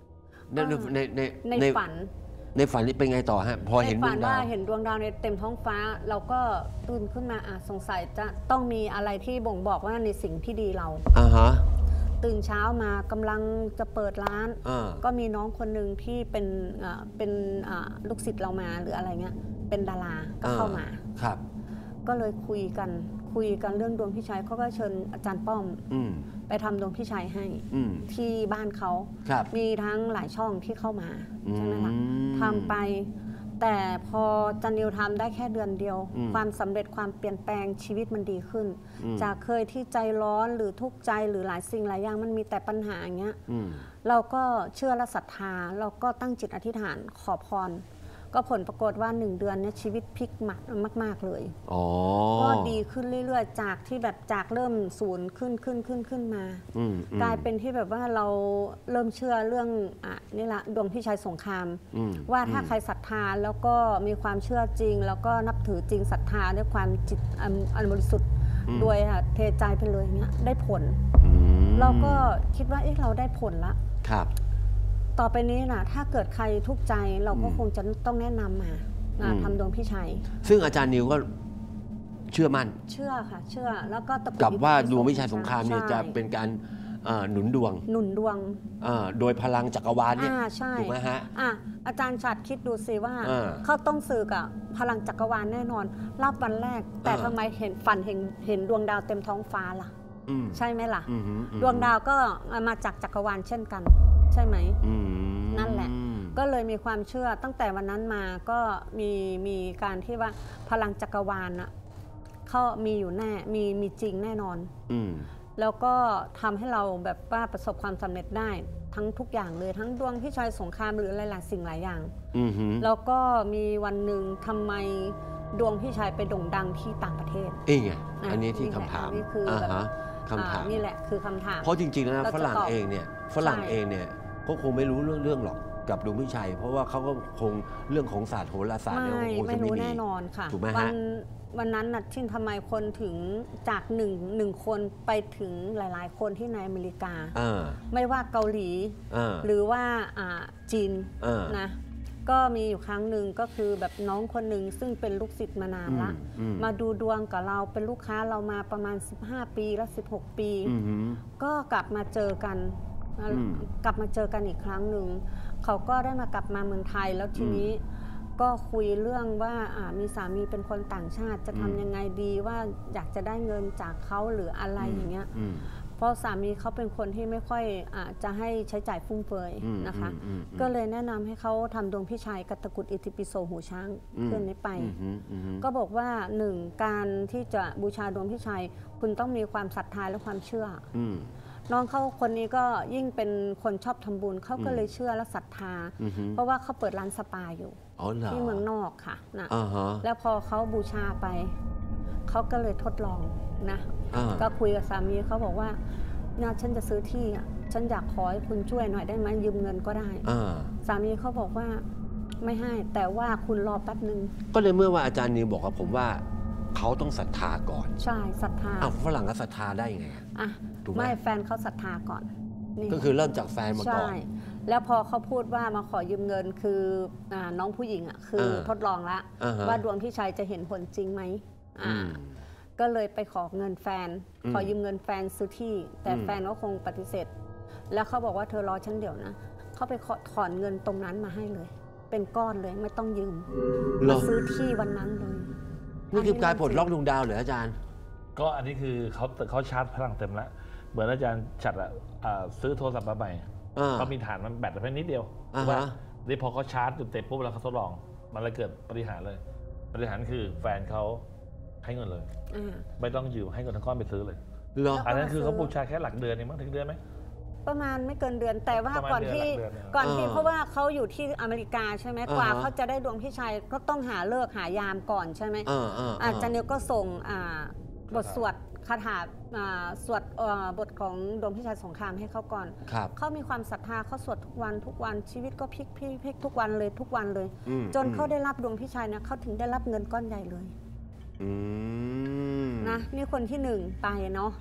ในฝันในฝันนี่เป็นไงต่อฮะพอเห็นดวงดาวเห็นดวงดาวในเต็มท้องฟ้าเราก็ตื่นขึ้นมาสงสัยจะต้องมีอะไรที่บ่งบอกว่าในสิ่งที่ดีเราตื่นเช้ามากำลังจะเปิดร้านก็มีน้องคนหนึ่งที่เป็นลูกศิษย์เรามาหรืออะไรเงี้ยเป็นดาราก็เข้ามาครับก็เลยคุยกันเรื่องดวงพี่ชัยเขาก็เชิญอาจารย์ป้อมไปทำดวงพี่ชัยให้ที่บ้านเขามีทั้งหลายช่องที่เข้ามาใช่ไหมคะทำไปแต่พอจันนิวทำได้แค่เดือนเดียวความสำเร็จความเปลี่ยนแปลงชีวิตมันดีขึ้นจากเคยที่ใจร้อนหรือทุกข์ใจหรือหลายสิ่งหลายอย่างมันมีแต่ปัญหาอย่างเงี้ยเราก็เชื่อและศรัทธาเราก็ตั้งจิตอธิษฐานขอพรก็ผลปรากฏว่า1 เดือนนี้ชีวิตพลิกมากเลยก็ดีขึ้นเรื่อยๆจากที่แบบจากเริ่มศูนย์ขึ้นมากลายเป็นที่แบบว่าเราเริ่มเชื่อเรื่องนี่ละดวงพี่ชัยสงครามว่าถ้าใครศรัทธาแล้วก็มีความเชื่อจริงแล้วก็นับถือจริงศรัทธาด้วยความจิตอันบริสุทธิ์ด้วยเทใจไปเลยเนี้ยได้ผลเราก็คิดว่าเราได้ผลละครับต่อไปนี้นะถ้าเกิดใครทุกข์ใจเราก็คงจะต้องแนะนำมาทำดวงพี่ชัยซึ่งอาจารย์นิวก็เชื่อมั่นเชื่อค่ะเชื่อแล้วก็กับว่าดวงพี่ชัยสงครามเนี่ยจะเป็นการหนุนดวงโดยพลังจักรวาลเนี่ยถูกไหมฮะอาจารย์ฉัดคิดดูสิว่าเขาต้องสื่อกับพลังจักรวาลแน่นอนรับวันแรกแต่ทำไมเห็นดวงดาวเต็มท้องฟ้าล่ะใช่ไหมล่ะดวงดาวก็มาจากจักรวาลเช่นกันใช่ไหมนั่นแหละก็เลยมีความเชื่อตั้งแต่วันนั้นมาก็มีการที่ว่าพลังจักรวาลน่ะเขามีอยู่แน่มีจริงแน่นอนแล้วก็ทำให้เราแบบว่าประสบความสำเร็จได้ทั้งทุกอย่างเลยทั้งดวงพี่ชัยสงครามหรือหลายๆสิ่งหลายอย่างแล้วก็มีวันหนึ่งทำไมดวงพี่ชัยไปโด่งดังที่ต่างประเทศไงอันนี้ที่คำถามนี่คือคำถามนี่แหละคือคำถามเพราะจริงๆนะฝรั่งเองเนี่ยก็คงไม่รู้เรื่องหรอกกับดวงพี่ชัยเพราะว่าเขาก็คงเรื่องของศาสตร์โหราศาสตร์เนี่ยคงจะไม่รู้แน่นอนค่ะถูกไหมฮะวันนั้นน่ะที่ทำไมคนถึงจากหนึ่งคนไปถึงหลายๆคนที่ในอเมริกาไม่ว่าเกาหลีหรือว่าจีนนะก็มีอยู่ครั้งหนึ่งก็คือแบบน้องคนหนึ่งซึ่งเป็นลูกศิษย์มานานละมาดูดวงกับเราเป็นลูกค้าเรามาประมาณ15 ปีและ16 ปีก็กลับมาเจอกันอีกครั้งหนึ่งเขาก็ได้มากลับมาเมืองไทยแล้วทีนี้ก็คุยเรื่องว่ามีสามีเป็นคนต่างชาติจะทำยังไงดีว่าอยากจะได้เงินจากเขาหรืออะไรอย่างเงี้ยเพราะสามีเขาเป็นคนที่ไม่ค่อยจะให้ใช้จ่ายฟุ่มเฟือยนะคะก็เลยแนะนำให้เขาทำดวงพี่ชัยกับตะกุดอิติปิโสหูช้างเพื่อนนี้ไปก็บอกว่า1การที่จะบูชาดวงพี่ชัยคุณต้องมีความศรัทธาและความเชื่อน้องเขาคนนี้ก็ยิ่งเป็นคนชอบทำบุญเขาก็เลยเชื่อและศรัทธาเพราะว่าเขาเปิดร้านสปาอยู่ที่เมืองนอกค่ะนะแล้วพอเขาบูชาไปเขาก็เลยทดลองนะก็คุยกับสามีเขาบอกว่าเนี่ยฉันจะซื้อที่ฉันอยากขอให้คุณช่วยหน่อยได้ไหมยืมเงินก็ได้สามีเขาบอกว่าไม่ให้แต่ว่าคุณรอแป๊บนึงก็เลยเมื่อว่าอาจารย์นิวบอกกับผมว่าเขาต้องศรัทธาก่อนใช่ศรัทธาฝรั่งก็ศรัทธาได้ยังไงไม่แฟนเขาศรัทธาก่อนก็คือเริ่มจากแฟนมาก่อนใช่แล้วพอเขาพูดว่ามาขอยืมเงินคือน้องผู้หญิงคือทดลองละว่าดวงพี่ชัยจะเห็นผลจริงไหมก็เลยไปขอเงินแฟนขอยืมเงินแฟนซื้อที่แต่แฟนก็คงปฏิเสธแล้วเขาบอกว่าเธอรอฉันเดี๋ยวนะเขาไปถอนเงินตรงนั้นมาให้เลยเป็นก้อนเลยไม่ต้องยืมมาซื้อที่วันนั้นเลยนี่คือการปลดล็อกดวงดาวเหรออาจารย์ก็อันนี้คือเขาชาร์จพลังเต็มแล้วเหมือนอาจารย์ฉัดซื้อโทรศัพท์มาใหม่เขามีฐานมันแบตแค่นิดเดียวว่านี่พอเขาชาร์จจุดเต็มปุ๊บแล้วเขาทดลองมันเลยเกิดปฏิหารย์เลยปฏิหารย์คือแฟนเขาให้เงินเลยไม่ต้องยืมให้เงินทั้งก้อนไปซื้อเลยอันนั้นคือเขาบูชาแค่หลักเดือนเองมั้งถึงเดือนไหมประมาณไม่เกินเดือนแต่ว่าก่อนที่เพราะว่าเขาอยู่ที่อเมริกาใช่ไหมกว่าเขาจะได้ดวงพี่ชัยก็ต้องหาฤกษ์หายามก่อนใช่ไหมอาจารย์นิวก็ส่งบทสวดคาถาสวดบทของดวงพี่ชัยสงครามให้เขาก่อนเขามีความศรัทธาเขาสวดทุกวันชีวิตก็พลิกทุกวันเลยจนเขาได้รับดวงพี่ชัยนะเขาถึงได้รับเงินก้อนใหญ่เลยนะนี่คนที่1ไปเนาะ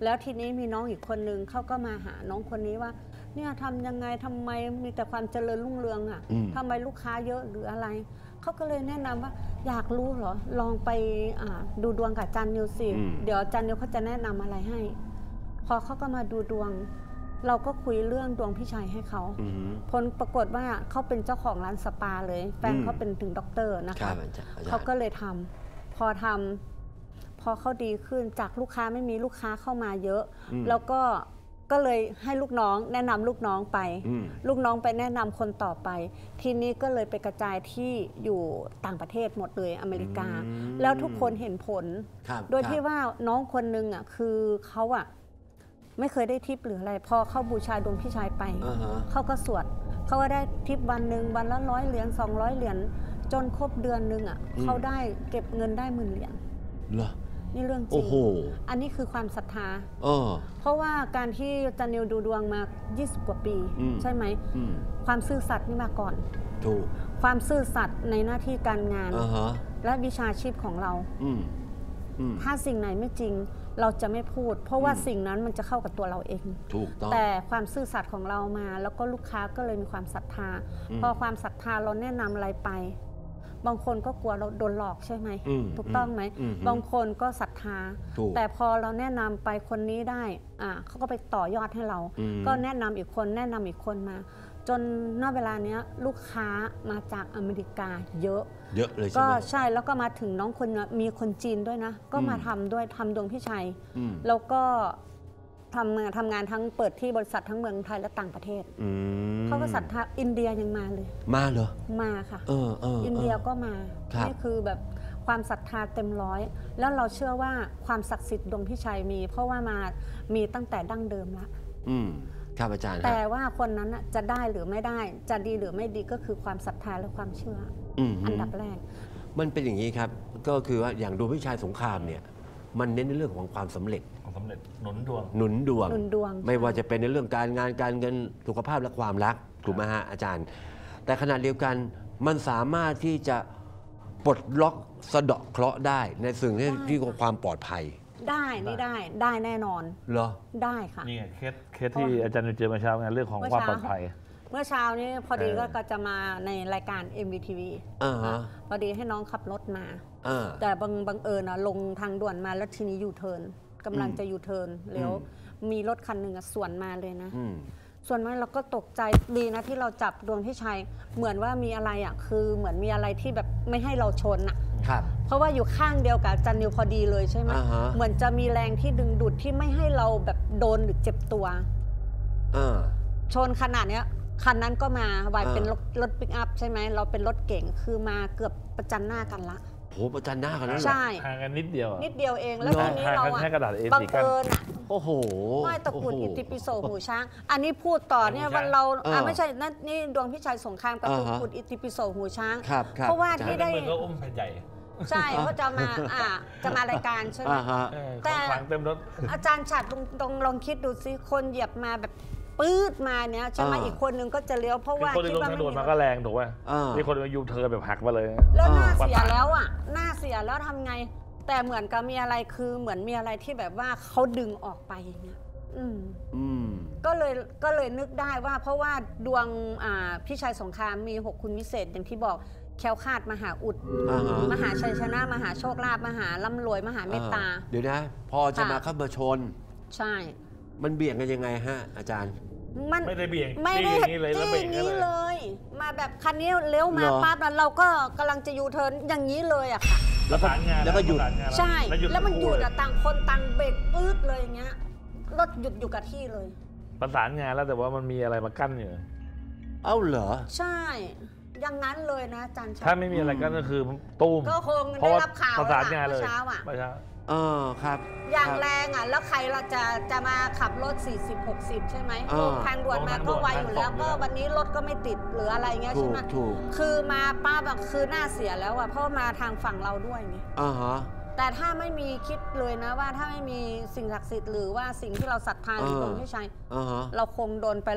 แล้วทีนี้มีน้องอีกคนนึงเขาก็มาหาน้องคนนี้ว่าเนี่ยทำยังไงทำไมมีแต่ความเจริญรุ่งเรืองอ่ะทำไมลูกค้าเยอะหรืออะไรเขาก็เลยแนะนำว่าอยากรู้เหรอลองไปดูดวงกับอาจารย์นิวสิเดี๋ยวอาจารย์นิวเขาจะแนะนำอะไรให้พอเขาก็มาดูดวงเราก็คุยเรื่องดวงพี่ชัยให้เขาผลปรากฏว่าเขาเป็นเจ้าของร้านสปาเลยแฟนเขาเป็นถึงด็อกเตอร์นะคะเขาก็เลยทำพอเขาดีขึ้นจากลูกค้าไม่มีลูกค้าเข้ามาเยอะแล้วก็เลยให้ลูกน้องแนะนำลูกน้องไปลูกน้องไปแนะนำคนต่อไปทีนี้ก็เลยไปกระจายที่อยู่ต่างประเทศหมดเลยอเมริกาแล้วทุกคนเห็นผลโดยที่ว่าน้องคนนึงอ่ะคือเขาอ่ะไม่เคยได้ทิปหรืออะไรพอเข้าบูชาดวงพี่ชายไปเขาก็สวดเขาก็ได้ทิปวันหนึ่งวันละ100 เหรียญ200 เหรียญจนครบเดือนนึงอ่ะเขาได้เก็บเงินได้10,000 เหรียญเหรอนี่เรื่องจริงอันนี้คือความศรัทธาเพราะว่าการที่อาจารย์นิวดูดวงมา20 กว่าปีใช่ไหมความซื่อสัตย์นี่มาก่อนถูกความซื่อสัตย์ในหน้าที่การงานและวิชาชีพของเราถ้าสิ่งไหนไม่จริงเราจะไม่พูดเพราะว่าสิ่งนั้นมันจะเข้ากับตัวเราเองถูกต้องแต่ความซื่อสัตย์ของเรามาแล้วก็ลูกค้าก็เลยมีความศรัทธาพอความศรัทธาเราแนะนำอะไรไปบางคนก็กลัวเราโดนหลอกใช่ไหมถูกต้องไหมบางคนก็ศรัทธาแต่พอเราแนะนำไปคนนี้ได้เขาก็ไปต่อยอดให้เราก็แนะนำอีกคนแนะนำอีกคนมาจนณเวลานี้ลูกค้ามาจากอเมริกาเยอะเลยใช่ไหมก็ใช่แล้วก็มาถึงน้องคนมีคนจีนด้วยนะก็มาทำด้วยทำดวงพี่ชัยแล้วก็ทำงานทั้งเปิดที่บริษัททั้งเมืองไทยและต่างประเทศเขาก็ศรัทธาอินเดียยังมาเลยมาเหรอมาค่ะอินเดียก็มานี่คือแบบความศรัทธาเต็มร้อยแล้วเราเชื่อว่าความศักดิ์สิทธิ์ดวงพี่ชัยมีเพราะว่ามีตั้งแต่ดั้งเดิมละครับอาจารย์แต่ว่าคนนั้นจะได้หรือไม่ได้จะดีหรือไม่ดีก็คือความศรัทธาและความเชื่ออันดับแรกมันเป็นอย่างนี้ครับก็คือว่าอย่างดวงพี่ชัยสงครามเนี่ยมันเน้นในเรื่องของความสำเร็จหนุนดวงไม่ว่าจะเป็นในเรื่องการงานการเงินสุขภาพและความรักถูกไหมฮะอาจารย์แต่ขณะเดียวกันมันสามารถที่จะปลดล็อกสะเดาะเคราะห์ได้ในสิ่งที่ความปลอดภัยได้นี่ได้แน่นอนเหรอได้ค่ะนี่เคสที่อาจารย์เจอมาเช้าไงเรื่องของความปลอดภัยเมื่อเช้านี้พอดีก็จะมาในรายการ MVTV พอดีให้น้องขับรถมาแต่บังเอิญลงทางด่วนมาแล้วทีนี้ยูเทิร์นกำลังจะยูเทิร์นแล้วมีรถคันหนึ่งสวนมาเลยนะส่วนมากเราก็ตกใจดีนะที่เราจับดวงพี่ชัยเหมือนว่ามีอะไรคือเหมือนมีอะไรที่แบบไม่ให้เราชนเพราะว่าอยู่ข้างเดียวกับจันนิวพอดีเลยใช่ไหมเหมือนจะมีแรงที่ดึงดูดที่ไม่ให้เราแบบโดนหรือเจ็บตัวชนขนาดเนี้ยคันนั้นก็มาวายเป็นรถปิกอัพใช่ไหมเราเป็นรถเก๋งคือมาเกือบประจันหน้ากันละโหประจันหน้ากันแล้วใช่ห่างกันนิดเดียวเองแล้วทีนี้เราบังเอิญโอ้โหไม่ตะกุดอิติปิโสหูช้างอันนี้พูดต่อเนี่ยวันเราไม่ใช่นี่ดวงพี่ชัยสงครามกับตะกุดอิติปิโสหูช้างเพราะว่าที่ได้ก็อุ้มแผ่นใหญ่ใช่เขาจะมารายการใช่ไหมแต่เต็มรถอาจารย์ฉัดลองคิดดูซิคนเหยียบมาแบบปื๊ดมาเนี่ยจะมาอีกคนนึงก็จะเลี้ยวเพราะว่าคิดว่าไม่โดนมาก็แรงถูกป่ะมีคนมายูเทิร์นแบบหักมาเลยแล้วหน้าเสียแล้วหน้าเสียแล้วทำไงแต่เหมือนกับมีอะไรคือเหมือนมีอะไรที่แบบว่าเขาดึงออกไปอย่างเงี้ยก็เลยนึกได้ว่าเพราะว่าดวงพี่ชัยสงครามมี6 คุณวิเศษอย่างที่บอกแคล้วคลาดมหาอุดมหาชัยชนะมหาโชคลาภมหาร่ำรวยมหาเมตตาเดี๋ยวนะพอจะมาเข้ามาชนใช่มันเบี่ยงกันยังไงฮะอาจารย์ไม่ได้เบี่ยงไม่ได้นี้เลยมาแบบคันนี้เลี้ยวมาปั๊บแล้วเราก็กำลังจะยูเทิร์นอย่างนี้เลยอะค่ะแล้วก็หยุดใช่แล้วมันหยุดต่างคนต่างเบรกปื๊ดเลยอย่างเงี้ยรถหยุดอยู่กับที่เลยประสานงานแล้วแต่ว่ามันมีอะไรมากั้นอยู่เอ้าเหรอใช่อย่างนั้นเลยนะอาจารย์ถ้าไม่มีอะไรกั้นก็คือตู้มก็คงได้รับข่าวประสานงานเลยเช้าครับอย่างแรงแล้วใครเราจะมาขับรถ40-60ใช่ไหมทางด่วนมาก็ไวอยู่แล้วก็วันนี้รถก็ไม่ติดหรืออะไรเงี้ยใช่ไหมคือมาป้าแบบคือหน้าเสียแล้วเพราะมาทางฝั่งเราด้วยไงแต่ถ้าไม่มีคิดเลยนะว่าถ้าไม่มีสิ่งศักดิ์สิทธิ์หรือว่าสิ่งที่เราศรัทธาในองค์พี่ชัยเราคงโดนไปละ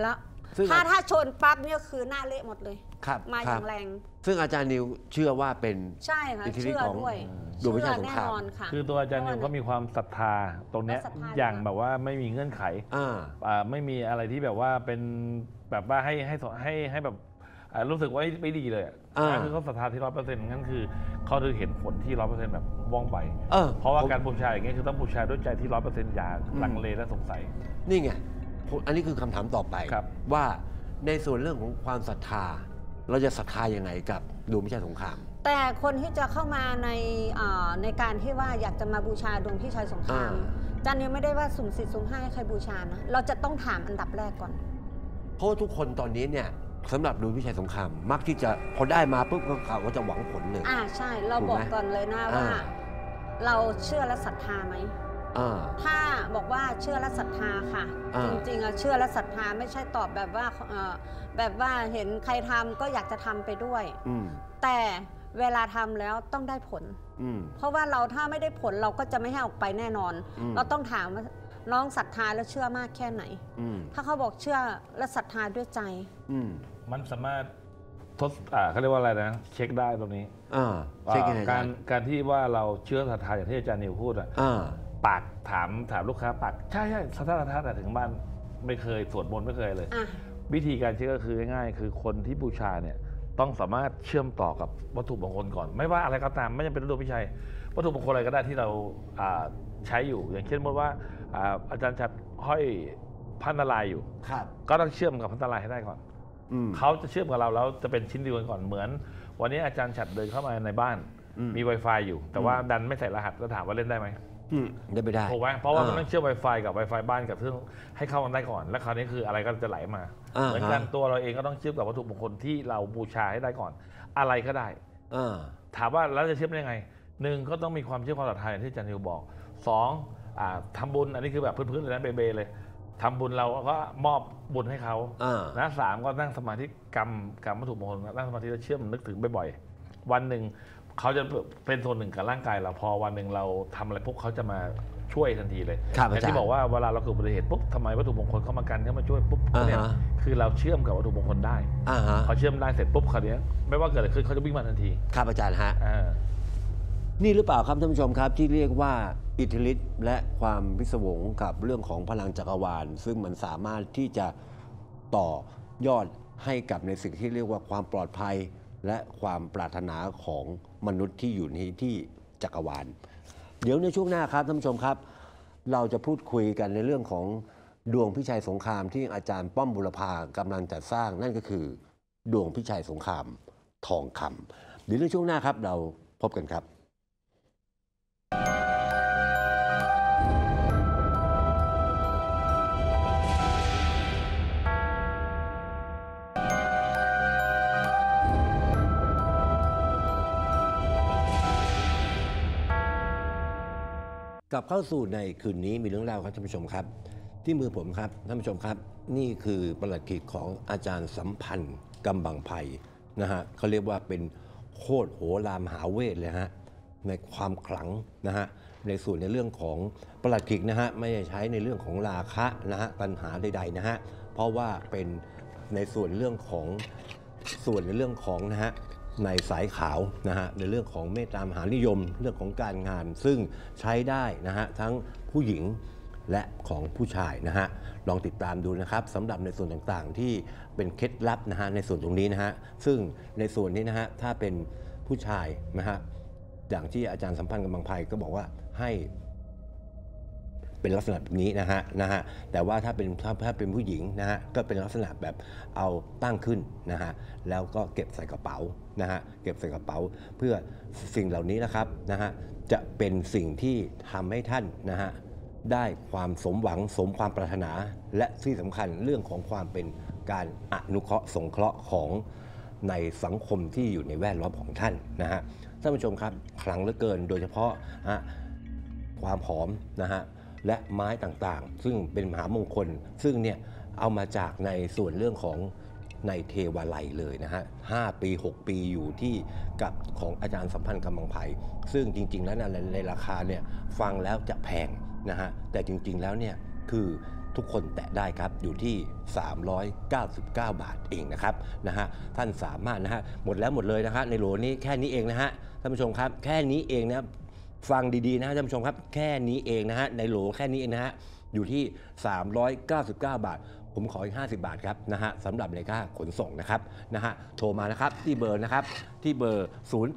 ถ้าชนปั๊บเนี่ยคือหน้าเละหมดเลยมาอย่างแรงซึ่งอาจารย์นิวเชื่อว่าเป็นใช่ค่ะเชื่อด้วยดวงวิญญาณสงครามคือตัวอาจารย์นิวก็มีความศรัทธาตรงนี้อย่างแบบว่าไม่มีเงื่อนไขไม่มีอะไรที่แบบว่าเป็นแบบว่าให้แบบรู้สึกว่าไม่ดีเลยคือเขาศรัทธาที่100%งั้นคือเขาถึงเห็นผลที่100%แบบว่องไวเพราะว่าการบูชาอย่างเงี้ยคือต้องบูชาด้วยใจที่100%อย่าลังเลและสงสัยนี่ไงอันนี้คือคำถามต่อไปว่าในส่วนเรื่องของความศรัทธาเราจะศรัทธายังไงกับดวงพิชัยสงครามแต่คนที่จะเข้ามาในการที่ว่าอยากจะมาบูชาดวงพิชัยสงครามจันยังไม่ได้ว่าสุ่ม4สุ่ม5ให้ใครบูชานะเราจะต้องถามอันดับแรกก่อนเพราะทุกคนตอนนี้เนี่ยสำหรับดวงพิชัยสงครามมักที่จะพอได้มาปุ๊บเขาก็จะหวังผลเลยใช่เราบอกก่อนเลยนะว่าเราเชื่อและศรัทธาไหมถ้าบอกว่าเชื่อและศรัทธาค่ะจริงๆเชื่อและศรัทธาไม่ใช่ตอบแบบว่าเห็นใครทำก็อยากจะทำไปด้วยแต่เวลาทำแล้วต้องได้ผลเพราะว่าเราถ้าไม่ได้ผลเราก็จะไม่ให้ออกไปแน่นอนเราต้องถามว่าน้องศรัทธาแล้วเชื่อมากแค่ไหนถ้าเขาบอกเชื่อและศรัทธาด้วยใจมันสามารถเขาเรียกว่าอะไรนะเช็คได้ตรงนี้การที่ว่าเราเชื่อศรัทธาอย่างที่อาจารย์นิวพูดปากถามลูกค้าปากใช่ศรัทธาแต่ถึงบ้านไม่เคยสวดมนต์ไม่เคยเลยวิธีการเชื่อก็คือง่ายๆคือคนที่บูชาเนี่ยต้องสามารถเชื่อมต่อกับวัตถุมงคลก่อนไม่ว่าอะไรก็ตามไม่จำเป็นต้องดวงพิชัยวัตถุมงคลอะไรก็ได้ที่เราใช้อยู่อย่างเช่นว่าอาจารย์ชัดห้อยพันนารายอยู่ก็ต้องเชื่อมกับพันนารายให้ได้ก่อนเขาจะเชื่อมกับเราแล้วจะเป็นชิ้นเดียวกันก่อนเหมือนวันนี้อาจารย์ชัดเดินเข้ามาในบ้านมี Wi-Fi อยู่แต่ว่าดันไม่ใส่รหัสแล้วถามว่าเล่นได้ไหมได้ไม่ได้ถูกไหมเพราะว่ามันต้องเชื่อม Wi-Fi กับ Wi-Fi บ้านกับเครื่องให้เข้ากันได้ก่อนแล้วคราวนี้คืออะไรก็จะไหลมาเหมือนกันตัวเราเองก็ต้องเชื่อมกับวัตถุมงคลที่เราบูชาให้ได้ก่อนอะไรก็ได้ถามว่าแล้วจะเชื่อมได้ยังไง1ก็ต้องมีความเชื่อความศรัทธาอย่างที่อาจารย์นิวบอก2ทำบุญอันนี้คือแบบพื้นๆเลยนะเบๆเลยทำบุญเราก็มอบบุญให้เขานะ3ก็นั่งสมาธิกรรมวัตถุมงคลนั่งสมาธิแล้วเชื่อมนึกถึงบ่อยๆวันหนึ่งเขาจะเป็นส่วนหนึ่งกับร่างกายเราพอวันหนึ่งเราทำอะไรพวกเขาจะมาช่วยทันทีเลยอย่างที่บอกว่าเวลาเราเกิดอุบัติเหตุปุ๊บทำไมวัตถุมงคลเข้ามากันเข้ามาช่วยปุ๊บเนี่ยคือเราเชื่อมกับวัตถุมงคลได้พอเชื่อมได้เสร็จปุ๊บคราวนี้ไม่ว่าเกิดอะไรขึ้นเขาจะวิ่งมาทันทีครับอาจารย์ฮะนี่หรือเปล่าครับท่านผู้ชมครับที่เรียกว่าอิทธิฤทธิ์และความพิศวงกับเรื่องของพลังจักรวาลซึ่งมันสามารถที่จะต่อยอดให้กับในสิ่งที่เรียกว่าความปลอดภัยและความปรารถนาของมนุษย์ที่อยู่ในที่จักรวาลเดี๋ยวในช่วงหน้าครับท่านผู้ชมครับเราจะพูดคุยกันในเรื่องของดวงพิชัยสงครามที่อาจารย์ป้อมบุรพากำลังจัดสร้างนั่นก็คือดวงพิชัยสงครามทองคำเดี๋ยวในช่วงหน้าครับเราพบกันครับกลับเข้าสู่ในคืนนี้มีเรื่องเล่าครับท่านผู้ชมครับที่มือผมครับท่านผู้ชมครับนี่คือประหลัดขิกของอาจารย์สัมพันธ์กำบังไพนะฮะเขาเรียกว่าเป็นโคตรโหรามหาเวทเลยฮะในความขลังนะฮะในส่วนในเรื่องของประหลัดขิกนะฮะไม่ได้ใช้ในเรื่องของราคะนะฮะปัญหาใดๆนะฮะเพราะว่าเป็นในส่วนในเรื่องของนะฮะในสายขาวนะฮะในเรื่องของเมตตามหานิยมเรื่องของการงานซึ่งใช้ได้นะฮะทั้งผู้หญิงและของผู้ชายนะฮะลองติดตามดูนะครับสำหรับในส่วนต่างๆที่เป็นเคล็ดลับนะฮะในส่วนตรงนี้นะฮะซึ่งในส่วนนี้นะฮะถ้าเป็นผู้ชายนะฮะอย่างที่อาจารย์สัมพันธ์กำบังไพก็บอกว่าให้เป็นลักษณะแบบนี้นะฮะแต่ว่าถ้าเป็นผู้หญิงนะฮะก็เป็นลักษณะแบบเอาตั้งขึ้นนะฮะแล้วก็เก็บใส่กระเป๋านะฮะเก็บใส่กระเป๋าเพื่อสิ่งเหล่านี้นะครับนะฮะจะเป็นสิ่งที่ทำให้ท่านนะฮะได้ความสมหวังสมความปรารถนาและที่สำคัญเรื่องของความเป็นการอนุเคราะห์สงเคราะห์ของในสังคมที่อยู่ในแวดล้อมของท่านนะฮะท่านผู้ชมครับขลังเหลือเกินโดยเฉพาะความหอมนะฮะและไม้ต่างๆซึ่งเป็นมหามงคลซึ่งเนี่ยเอามาจากในส่วนเรื่องของในเทวาลัยเลยนะฮะ5 ปี 6 ปีอยู่ที่กับของอาจารย์สัมพันธ์กำบังไพซึ่งจริงๆแล้วในราคาเนี่ยฟังแล้วจะแพงนะฮะแต่จริงๆแล้วเนี่ยคือทุกคนแตะได้ครับอยู่ที่399 บาทเองนะครับท่านสามารถหมดแล้วหมดเลยในโหลนี้แค่นี้เองท่านผู้ชมครับแค่นี้เองฟังดีๆท่านผู้ชมครับแค่นี้เองในโหลแค่นี้เองอยู่ที่399 บาทผมขออีก50 บาทครับสำหรับในค่าขนส่งนะครับโทรมานะครับที่เบอร์ที่เบอร์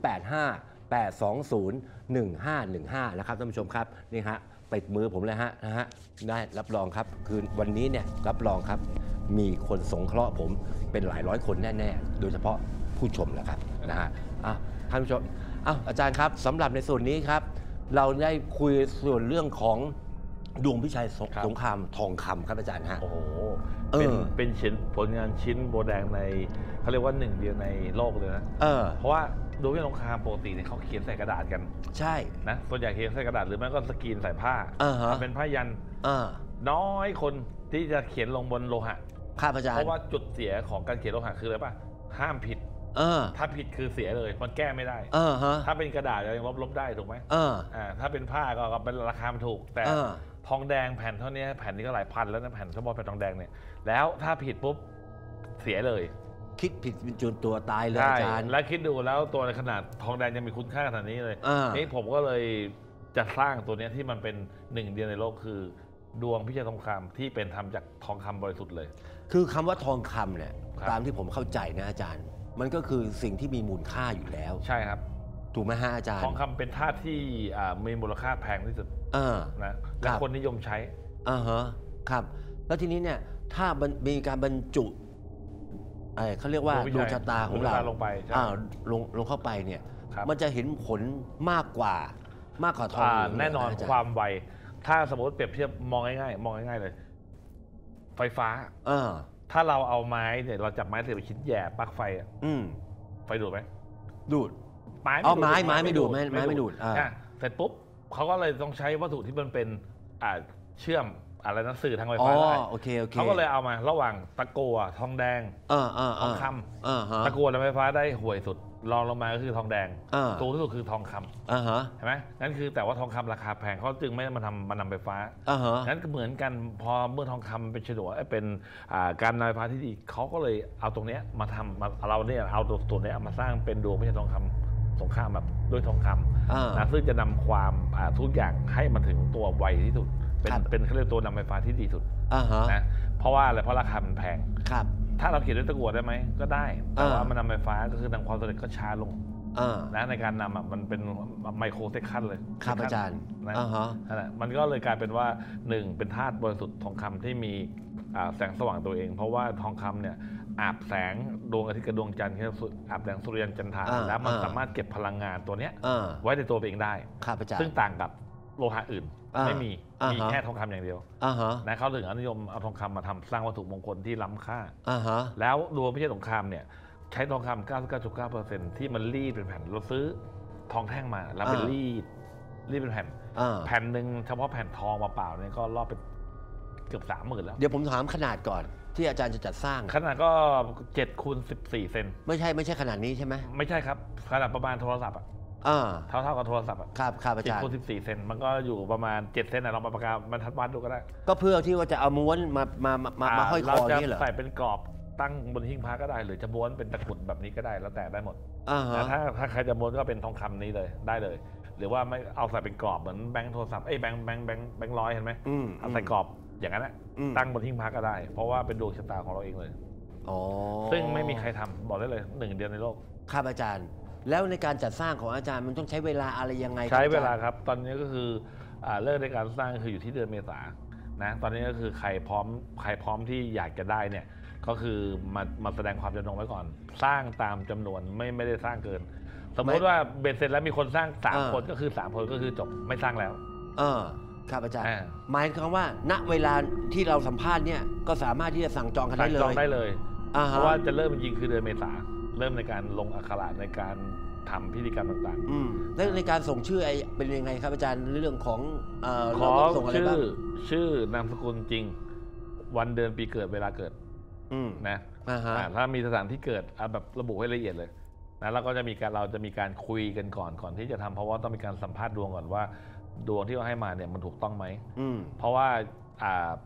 085-820-1515 นะครับท่านผู้ชมครับนี่ติดมือผมเลยได้รับรองครับคือวันนี้เนี่ยรับรองครับมีคนสงเคราะห์ผมเป็นหลายร้อยคนแน่ๆโดยเฉพาะผู้ชมนะครับท่านผู้ชมอาจารย์ครับสำหรับในส่วนนี้ครับเราได้คุยส่วนเรื่องของดวงพิชัยสงครามทองคำครับอาจารย์โอ้โหเป็นผลงานชิ้นโบแดงในเขาเรียกว่าหนึ่งเดียวในโลกเลยนะเพราะว่าดวงพิชัยสงครามปกติเนี่ยเขาเขียนใส่กระดาษกันใช่นะส่วนใหญ่เขียนใส่กระดาษหรือไม่ก็สกรีนใส่ผ้าเป็นผ้ายันน้อยคนที่จะเขียนลงบนโลหะครับอาจารย์เพราะว่าจุดเสียของการเขียนโลหะคืออะไรป่ะห้ามผิดถ้าผิดคือเสียเลยมันแก้ไม่ได้ถ้าเป็นกระดาษยังลบได้ถูกไหมถ้าเป็นผ้าก็เป็นราคาถูกแต่ทองแดงแผ่นเท่านี้แผ่นนี้ก็หลายพันแล้วนะแผ่นเฉพาะแผ่นทองแดงเนี่ยแล้วถ้าผิดปุ๊บเสียเลยคิดผิดเป็นจุดตัวตายเลยอาจารย์แล้วคิดดูแล้วตัวขนาดทองแดงยังมีคุณค่าขนาดนี้เลยนี่ผมก็เลยจะสร้างตัวนี้ที่มันเป็นหนึ่งเดียวในโลกคือดวงพิชัยทองคำที่เป็นทำจากทองคำบริสุทธิ์เลยคือคำว่าทองคำเนี่ยตามที่ผมเข้าใจนะอาจารย์มันก็คือสิ่งที่มีมูลค่าอยู่แล้วใช่ครับถูกไหมอาจารย์ทองคำเป็นธาตุที่มีมูลค่าแพงที่สุดนะและคนนิยมใช้ครับแล้วทีนี้เนี่ยถ้ามีการบรรจุเขาเรียกว่าดวงชะตาของเราลงไปลงเข้าไปเนี่ยมันจะเห็นผลมากกว่าทองแน่นอนความไวถ้าสมมติเปรียบเทียบมองง่ายๆเลยไฟฟ้าถ้าเราเอาไม้เนี่ยเราจับไม้เสียบชิ้นแย่ปลั๊กไฟไฟดูดไหมดูดไม้ไม่ดูดเสร็จปุ๊บเขาก็เลยต้องใช้วัตถุที่มันเป็นเชื่อมอะไรนะสื่อทางไฟฟ้าได้เขาก็เลยเอามาระหว่างตะกั่วทองแดงทองคำตะกั่วและไฟฟ้าได้ห่วยสุดรองลงมาก็คือทองแดงสูงที่สุดคือทองคำเห็นไหมนั่นคือแต่ว่าทองคำราคาแพงเขาจึงไม่มานำไฟฟ้านั้นก็เหมือนกันพอเมื่อทองคำเป็นฉนวนเป็นการนำไฟฟ้าที่ดีเขาก็เลยเอาตรงนี้มาทำเราเนี่ยเอาตัวนี้มาสร้างเป็นดวงพิชัยทองคำสงครามแบบด้วยทองคำนะซึ่งจะนำความทุกอย่างให้มาถึงตัวไวที่สุดเป็นเขาเรียกตัวนำไฟฟ้าที่ดีสุดนะเพราะว่าอะไรเพราะราคามันแพงถ้าเราเขียนด้วยตะกั่วได้ไหมก็ได้แต่ว่ามันนำไฟฟ้าก็คือนำความสำเร็จก็ช้าลงนะในการนำมันเป็นไมโครเซคันเลยครับอาจารย์นะมันก็เลยกลายเป็นว่า1เป็นธาตุบริสุทธิ์ทองคำที่มีแสงสว่างตัวเองเพราะว่าทองคำเนี่ยอาบแสงดวงอาทิตย์กับดวงจันทร์อาบแสงสุริยันจันทราแล้วมันสามารถเก็บพลังงานตัวเนี้ยไว้ในตัวเองได้ซึ่งต่างกับโลหะอื่นไม่มีแค่ทองคำอย่างเดียวนะเขาถึงนิยมเอาทองคำมาทำสร้างวัตถุมงคลที่ล้ำค่าแล้วดวงพิชัยสงครามเนี่ยใช้ทองคำ 99.9% ที่มันรีดเป็นแผ่นเราซื้อทองแท่งมาแล้วเป็นรีดเป็นแผ่นหนึ่งเฉพาะแผ่นทองมาเปล่าเนี่ยก็รอบเป็นเกือบ 30,000 แล้วเดี๋ยวผมถามขนาดก่อนที่อาจารย์จะจัดสร้างขนาดก็7 คูณ 14 เซนไม่ใช่ขนาดนี้ใช่ไหมไม่ใช่ครับขนาดประมาณโทรศัพท์เท่ากับโทรศัพท์ครับอาจารย์ 7 คูณ 14 เซนมันก็อยู่ประมาณ7 เซนลองมาประกาศมันทัดวัดดูก็ได้ก็เพื่อที่ว่าจะเอาม้วนมาห้อยคอนี่เหรอเราจะใส่เป็นกรอบตั้งบนหิ้งพระก็ได้หรือจะม้วนเป็นตะกรุดแบบนี้ก็ได้แล้วแต่ได้หมดแต่ถ้าใครจะม้วนก็เป็นทองคำนี้เลยได้เลยหรือว่าไม่เอาใส่เป็นกรอบเหมือนแบงค์โทรศัพท์แบงค์ร้อยเห็นไหมเอาใส่กรอบอย่างนั้นตั้งบนหิ้งพระก็ได้เพราะว่าเป็นดวงชะตาของเราเองเลยซึ่งไม่มีใครทำบอกได้เลย1 เดียวในโลกครับอาจารย์แล้วในการจัดสร้างของอาจารย์มันต้องใช้เวลาอะไรยังไงใช้เวลาครับตอนนี้ก็คือเริ่มในการสร้างคืออยู่ที่เดือนเมษายนนะตอนนี้ก็คือใครพร้อมที่อยากจะได้เนี่ยก็คือมาแสดงความจำนงไว้ก่อนสร้างตามจำนวนไม่ได้สร้างเกินสมมติว่าเบ็ดเสร็จแล้วมีคนสร้าง3 คนก็คือ3 คนก็คือจบไม่สร้างแล้วครับอาจารย์หมายความว่าณเวลาที่เราสัมภาษณ์เนี่ยก็สามารถที่จะสั่งจองกันได้เลยสั่งจองได้เลยเพราะว่าจะเริ่มจริงคือเดือนเมษายนเริ่มในการลงอักขระในการทำพิธีกรรมต่างๆแล้วในการส่งชื่อเป็นยังไงครับอาจารย์เรื่องของขอชื่อนามสกุลจริงวันเดือนปีเกิดเวลาเกิดนะถ้ามีสถานที่เกิดแบบระบุให้ละเอียดเลยนะแล้วก็เราจะมีการคุยกันก่อนที่จะทำเพราะว่าต้องมีการสัมภาษณ์ดวงก่อนว่าดวงที่เราให้มาเนี่ยมันถูกต้องไหมเพราะว่า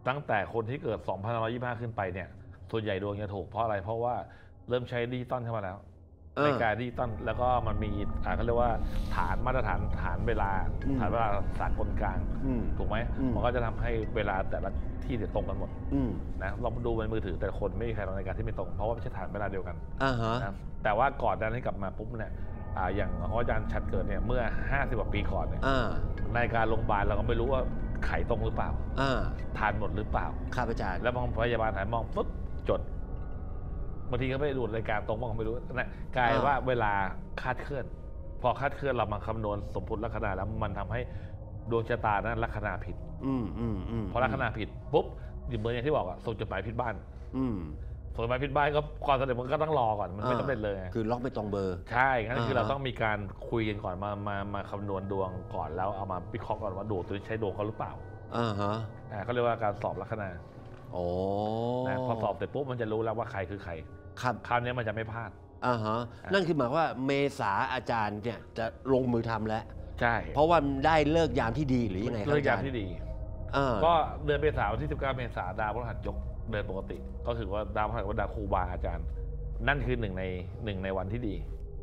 ตั้งแต่คนที่เกิด 2525 ขึ้นไปเนี่ยส่วนใหญ่ดวงจะถูกเพราะอะไรเพราะว่าเริ่มใช้ดิจิตอลเข้ามาแล้วในการดิจิตอลแล้วก็มันมีเขาเรียกว่าฐานมาตรฐานเวลาสากลกลางถูกไหมมันก็จะทำให้เวลาแต่ละที่ตรงกันหมดนะเราดูในมือถือแต่ละคนไม่มีใครทำรายการที่ไม่ตรงเพราะว่าไม่ใช่ฐานเวลาเดียวกันนะแต่ว่าก่อนนั้นให้กลับมาปุ๊บเนี่ยอย่างของอาจารย์ชัดเกิดเนี่ยเมื่อ50 กว่าปีก่อนเนี่ยในการโรงพยาบาลเราก็ไม่รู้ว่าไขตรงหรือเปล่าทานหมดหรือเปล่าครับอาจารย์แล้วมองพยาบาลหันมองปุ๊บจดบางทีก็ไม่ได้ดูรายการตรงบ้างไม่รู้นะกลายว่าเวลาคาดเคลื่อนพอคาดเคลื่อนเรามาคำนวณสมพุติลัคนาแล้วมันทำให้ดวงชะตานั้นลัคนาผิดพอลัคนาผิดปุ๊บเหมือนอย่างที่บอกอะส่งจดหมายผิดบ้านส่งจดหมายผิดบ้านก็ความสำเร็จมันก็ต้องรอก่อนมันไม่สำเร็จเลยคือล็อกไม่ตรงเบอร์ใช่งั้นคือเราต้องมีการคุยกันก่อนมาคำนวณดวงก่อนแล้วเอามาวิเคราะห์ก่อนว่าดวงตัวนี้ใช้ดวงเขาหรือเปล่าเขาเรียกว่าการสอบลัคนาพอสอบเสร็จปุ๊บมันจะรู้แล้วว่าใครคือใครคราวนี้มันจะไม่พลาดนั่นคือหมายว่าเมษาอาจารย์เนี่ยจะลงมือทำแล้วใช่เพราะว่าได้เลิกยามที่ดีหรือยังไงเลิกยามที่ดีก็เดือนเมษายนที่19 เมษายนดาวพฤหัสยกเดินปกติก็ถือว่าดาวพฤหัสเป็นดาวครูบาอาจารย์นั่นคือหนึ่งในวันที่ดี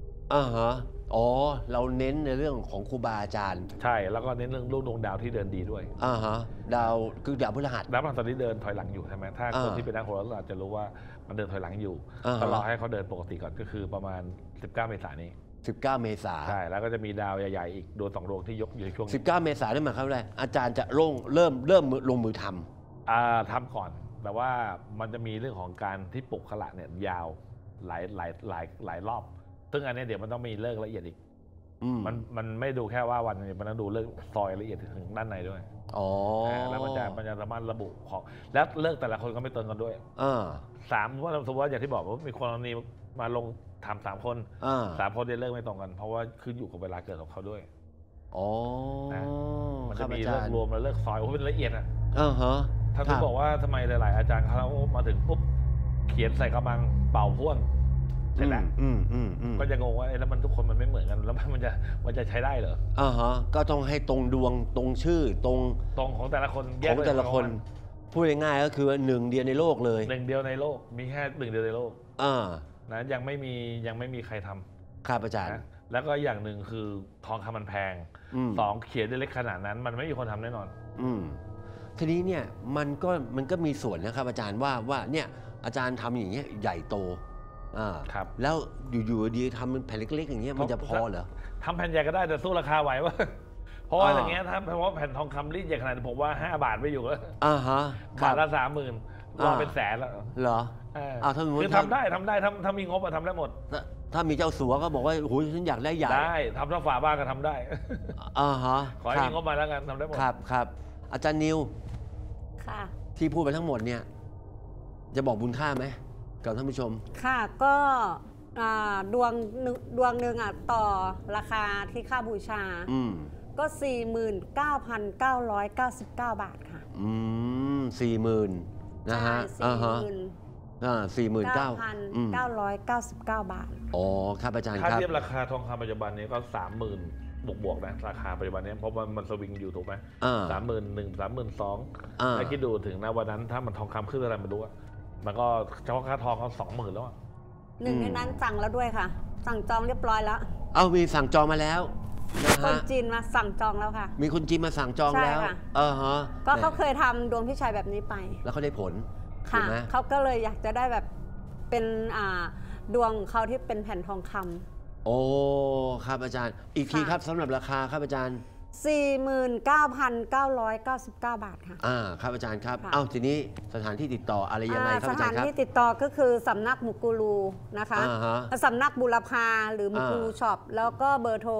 เราเน้นในเรื่องของครูบาอาจารย์ใช่แล้วก็เน้นเรื่องลูกดวงดาวที่เดินดีด้วยดาวคือดาวพฤหัสตอนนี้เดินถอยหลังอยู่ใช่ไหมถ้าคนที่เป็นนักโหราศาสตร์จะรู้ว่ามันเดินถอยหลังอยู่ก็รอให้เขาเดินปกติก่อนก็คือประมาณ19 เมษายนนี้ 19 เมษายนใช่แล้วก็จะมีดาวใหญ่ๆอีกดวง2 ดวงที่ยกอยู่ในช่วง 19 เมษายนนี่หมายความว่าอะไรอาจารย์จะเริ่มลงมือทำก่อนแต่ว่ามันจะมีเรื่องของการที่ปลุกขละเนี่ยยาวหลายรอบซึ่งอันนี้เดี๋ยวมันต้องมีเลิกละเอียดอีกมันไม่ดูแค่ว่าวันนี้มันต้องดูเลิกซอยละเอียดถึงด้านในด้วยแล้วมันจะสามารถระบุของแล้วเลิกแต่ละคนก็ไม่ตรงกันด้วย3ว่าสมมติว่าอย่างที่บอกว่ามีคนนี้มาลงทำ3 คน3 คนเลิกไม่ตรงกันเพราะว่าขึ้นอยู่กับเวลาเกิดของเขาด้วยมันจะมีเลิกรวมและเลิกซอยเพราะเป็นละเอียดท่านที่บอกว่าทำไมหลายๆอาจารย์เขามาถึงปุ๊บเขียนใส่กระมังเป่าพ่วงเสร็จแล้วก็จะงงว่าแล้วมันทุกคนมันไม่เหมือนกันแล้วมันจะใช้ได้เหรอก็ต้องให้ตรงดวงตรงชื่อตรงของแต่ละคนของแต่ละคนพูดง่ายๆก็คือ1 เดียวในโลกเลย 1 เดียวในโลกมีแค่1 เดียวในโลกนะยังไม่มีใครทำครับอาจารย์แล้วก็อย่างหนึ่งคือทองคำมันแพง2เขียนได้เล็กขนาดนั้นมันไม่มีคนทำแน่นอนทีนี้เนี่ยมันก็มีส่วนนะครับอาจารย์ว่าเนี่ยอาจารย์ทำอย่างเงี้ยใหญ่โตแล้วอยู่ดีทำเป็นแผ่นเล็กๆอย่างเงี้ยมันจะพอเหรอทำแผ่นใหญ่ก็ได้แต่สู้ราคาไหววะเพราะว่าอย่างเงี้ยถ้าเพราะว่าแผ่นทองคำรีดใหญ่ขนาดผมว่า5 บาทไม่อยู่แล้วบาทละ 30,000รอเป็นแสนแล้วเหรอคือทำได้ถ้ามีงบทำได้หมดถ้ามีเจ้าสัวก็บอกว่าโอ้ยฉันอยากได้ใหญ่ได้ทำถ้าฝาบ้านก็ทำได้ขอให้มีงบมาแล้วกันทำได้หมดครับอาจารย์นิวที่พูดไปทั้งหมดเนี่ยจะบอกบุญค่าไหมกับท่านผู้ชมค่ะก็ดวงหนึ่งต่อราคาที่ค่าบูชาก็ 49,999 บาทค่ะ 40,000นะฮะ 49,999 บาทครับอาจารย์ครับถ้าเทียบราคาทองคำปัจจุบันนี้ก็ 30,000 บวกนะราคาปัจจุบันนี้เพราะมันสวิงอยู่ถูกไหม31,000 32,000ถ้าคิดดูถึงนะวันนั้นถ้ามันทองคำขึ้นอะไรมาดูมันก็เฉพาะค่าทองก็ 20,000 แล้วหนึ่งในนั้นสั่งแล้วด้วยค่ะสั่งจองเรียบร้อยแล้วมีสั่งจองมาแล้วคนจีนมาสั่งจองแล้วค่ะมีคนจีนมาสั่งจองแล้วก็เขาเคยทำดวงพี่ชัยแบบนี้ไปแล้วเขาได้ผลค่ะเขาก็เลยอยากจะได้แบบเป็นดวงเขาที่เป็นแผ่นทองคำครับอาจารย์อีกทีครับสำหรับราคาครับอาจารย์ 49,999 บาทค่ะครับอาจารย์ครับทีนี้สถานที่ติดต่ออะไรยังไงครับอาจารย์ครับสถานที่ติดต่อก็คือสำนักมุกูรูนะคะสำนักบุรพาหรือมุกูรูช็อปแล้วก็เบอร์โทร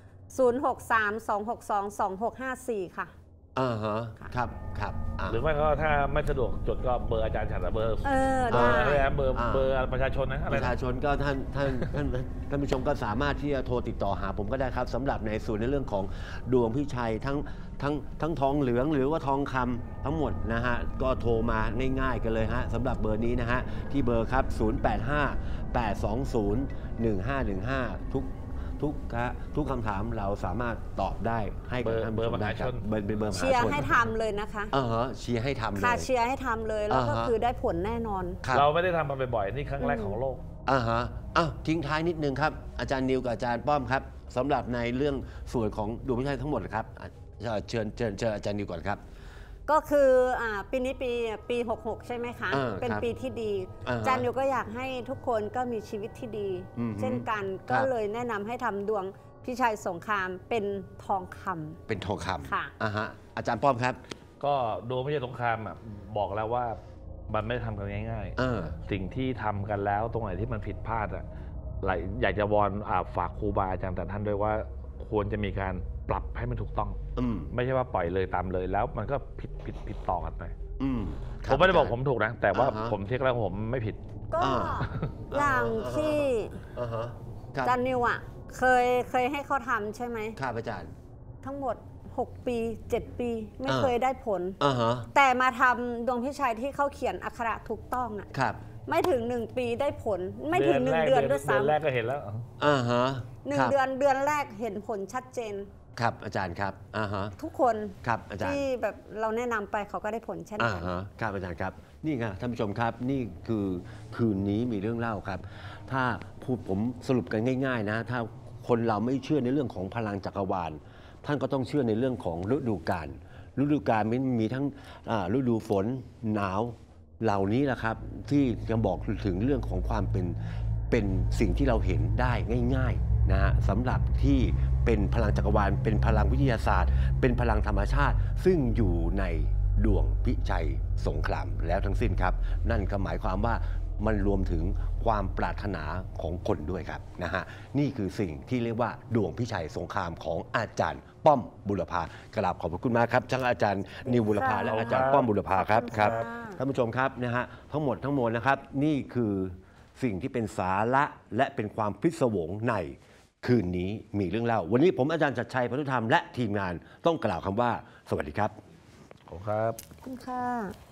0632622654ค่ะครับหรือไม่ก็ถ้าไม่สะดวกจดก็เบอร์อาจารย์ฉันเบอร์เบอร์ประชาชนนะประชาชนก็ท่านผู้ชมก็สามารถที่จะโทรติดต่อหาผมก็ได้ครับสำหรับในส่วนในเรื่องของดวงพี่ชัยทั้งทองเหลืองหรือว่าทองคำทั้งหมดนะฮะก็โทรมาง่ายๆกันเลยฮะสำหรับเบอร์นี้นะฮะที่เบอร์ครับ0858201515 ทุกคำถามเราสามารถตอบได้ให้กับท่านผู้ชมได้ครับเบอร์มหาชนเชียร์ให้ทำเลยนะคะเชียร์ให้ทำเลยค่ะเชียร์ให้ทำเลยแล้วก็คือได้ผลแน่นอนเราไม่ได้ทำมันบ่อยๆนี่ครั้งแรกของโลกทิ้งท้ายนิดนึงครับอาจารย์นิวกับอาจารย์ป้อมครับสำหรับในเรื่องส่วนของดวงวิจัยทั้งหมดครับเชิญอาจารย์นิวก่อนครับก็คือปีนี้ปี66ใช่ไหมคะเป็นปีที่ดีอาจารย์นิวก็อยากให้ทุกคนก็มีชีวิตที่ดีเช่นกันก็เลยแนะนำให้ทำดวงพิชัยสงครามเป็นทองคำเป็นทองคำค่ะอาจารย์ป้อมครับก็ดวงพิชัยสงครามบอกแล้วว่ามันไม่ได้ทำกันง่ายๆสิ่งที่ทำกันแล้วตรงไหนที่มันผิดพลาดอยากจะวอนฝากครูบาอาจารย์แต่ท่านด้วยว่าควรจะมีการปรับให้มันถูกต้องไม่ใช่ว่าปล่อยเลยตามเลยแล้วมันก็ผิดต่อกันไปผมไม่ได้บอกผมถูกนะแต่ว่าผมเช็คแล้วผมไม่ผิดก็อย่างที่อาจารย์นิวเคยให้เขาทำใช่ไหมครับอาจารย์ทั้งหมด6 ปี 7 ปีไม่เคยได้ผลแต่มาทำดวงพิชัยที่เขาเขียนอักขระถูกต้องไม่ถึง1 ปีได้ผลไม่ถึง1 เดือนด้วยซ้ำเดือนแรกก็เห็นแล้ว 1 เดือนแรกเห็นผลชัดเจนครับอาจารย์ครับทุกคนครับอาจารย์ที่แบบเราแนะนำไปเขาก็ได้ผลเช่นกันครับอาจารย์ครับนี่ไงท่านผู้ชมครับนี่คือคืนนี้มีเรื่องเล่าครับถ้าพูดผมสรุปกันง่ายๆนะถ้าคนเราไม่เชื่อในเรื่องของพลังจักรวาลท่านก็ต้องเชื่อในเรื่องของฤดูกาลมีทั้งฤดูฝนหนาวเหล่านี้แหละครับที่จะบอกถึงเรื่องของความเป็นสิ่งที่เราเห็นได้ง่ายๆนะฮะสำหรับที่เป็นพลังจักรวาลเป็นพลังวิทยาศาสตร์เป็นพลังธรรมชาติซึ่งอยู่ในดวงพิชัยสงครามแล้วทั้งสิ้นครับนั่นก็หมายความว่ามันรวมถึงความปรารถนาของคนด้วยครับนะฮะนี่คือสิ่งที่เรียกว่าดวงพิชัยสงครามของอาจารย์ป้อมบุรพากราบขอบคุณมากครับทั้งอาจารย์นิวบุรพาและอาจารย์ป้อมบุรพาครับท่านผู้ชมครับนะฮะทั้งหมดทั้งมวลนะครับนี่คือสิ่งที่เป็นสาระและเป็นความพิศวงในคืนนี้มีเรื่องเล่าวันนี้ผมอาจารย์ชัดชัยพานุธรรมและทีมงานต้องกล่าวคำว่าสวัสดีครับขอบคุณครับขอบคุณค่ะ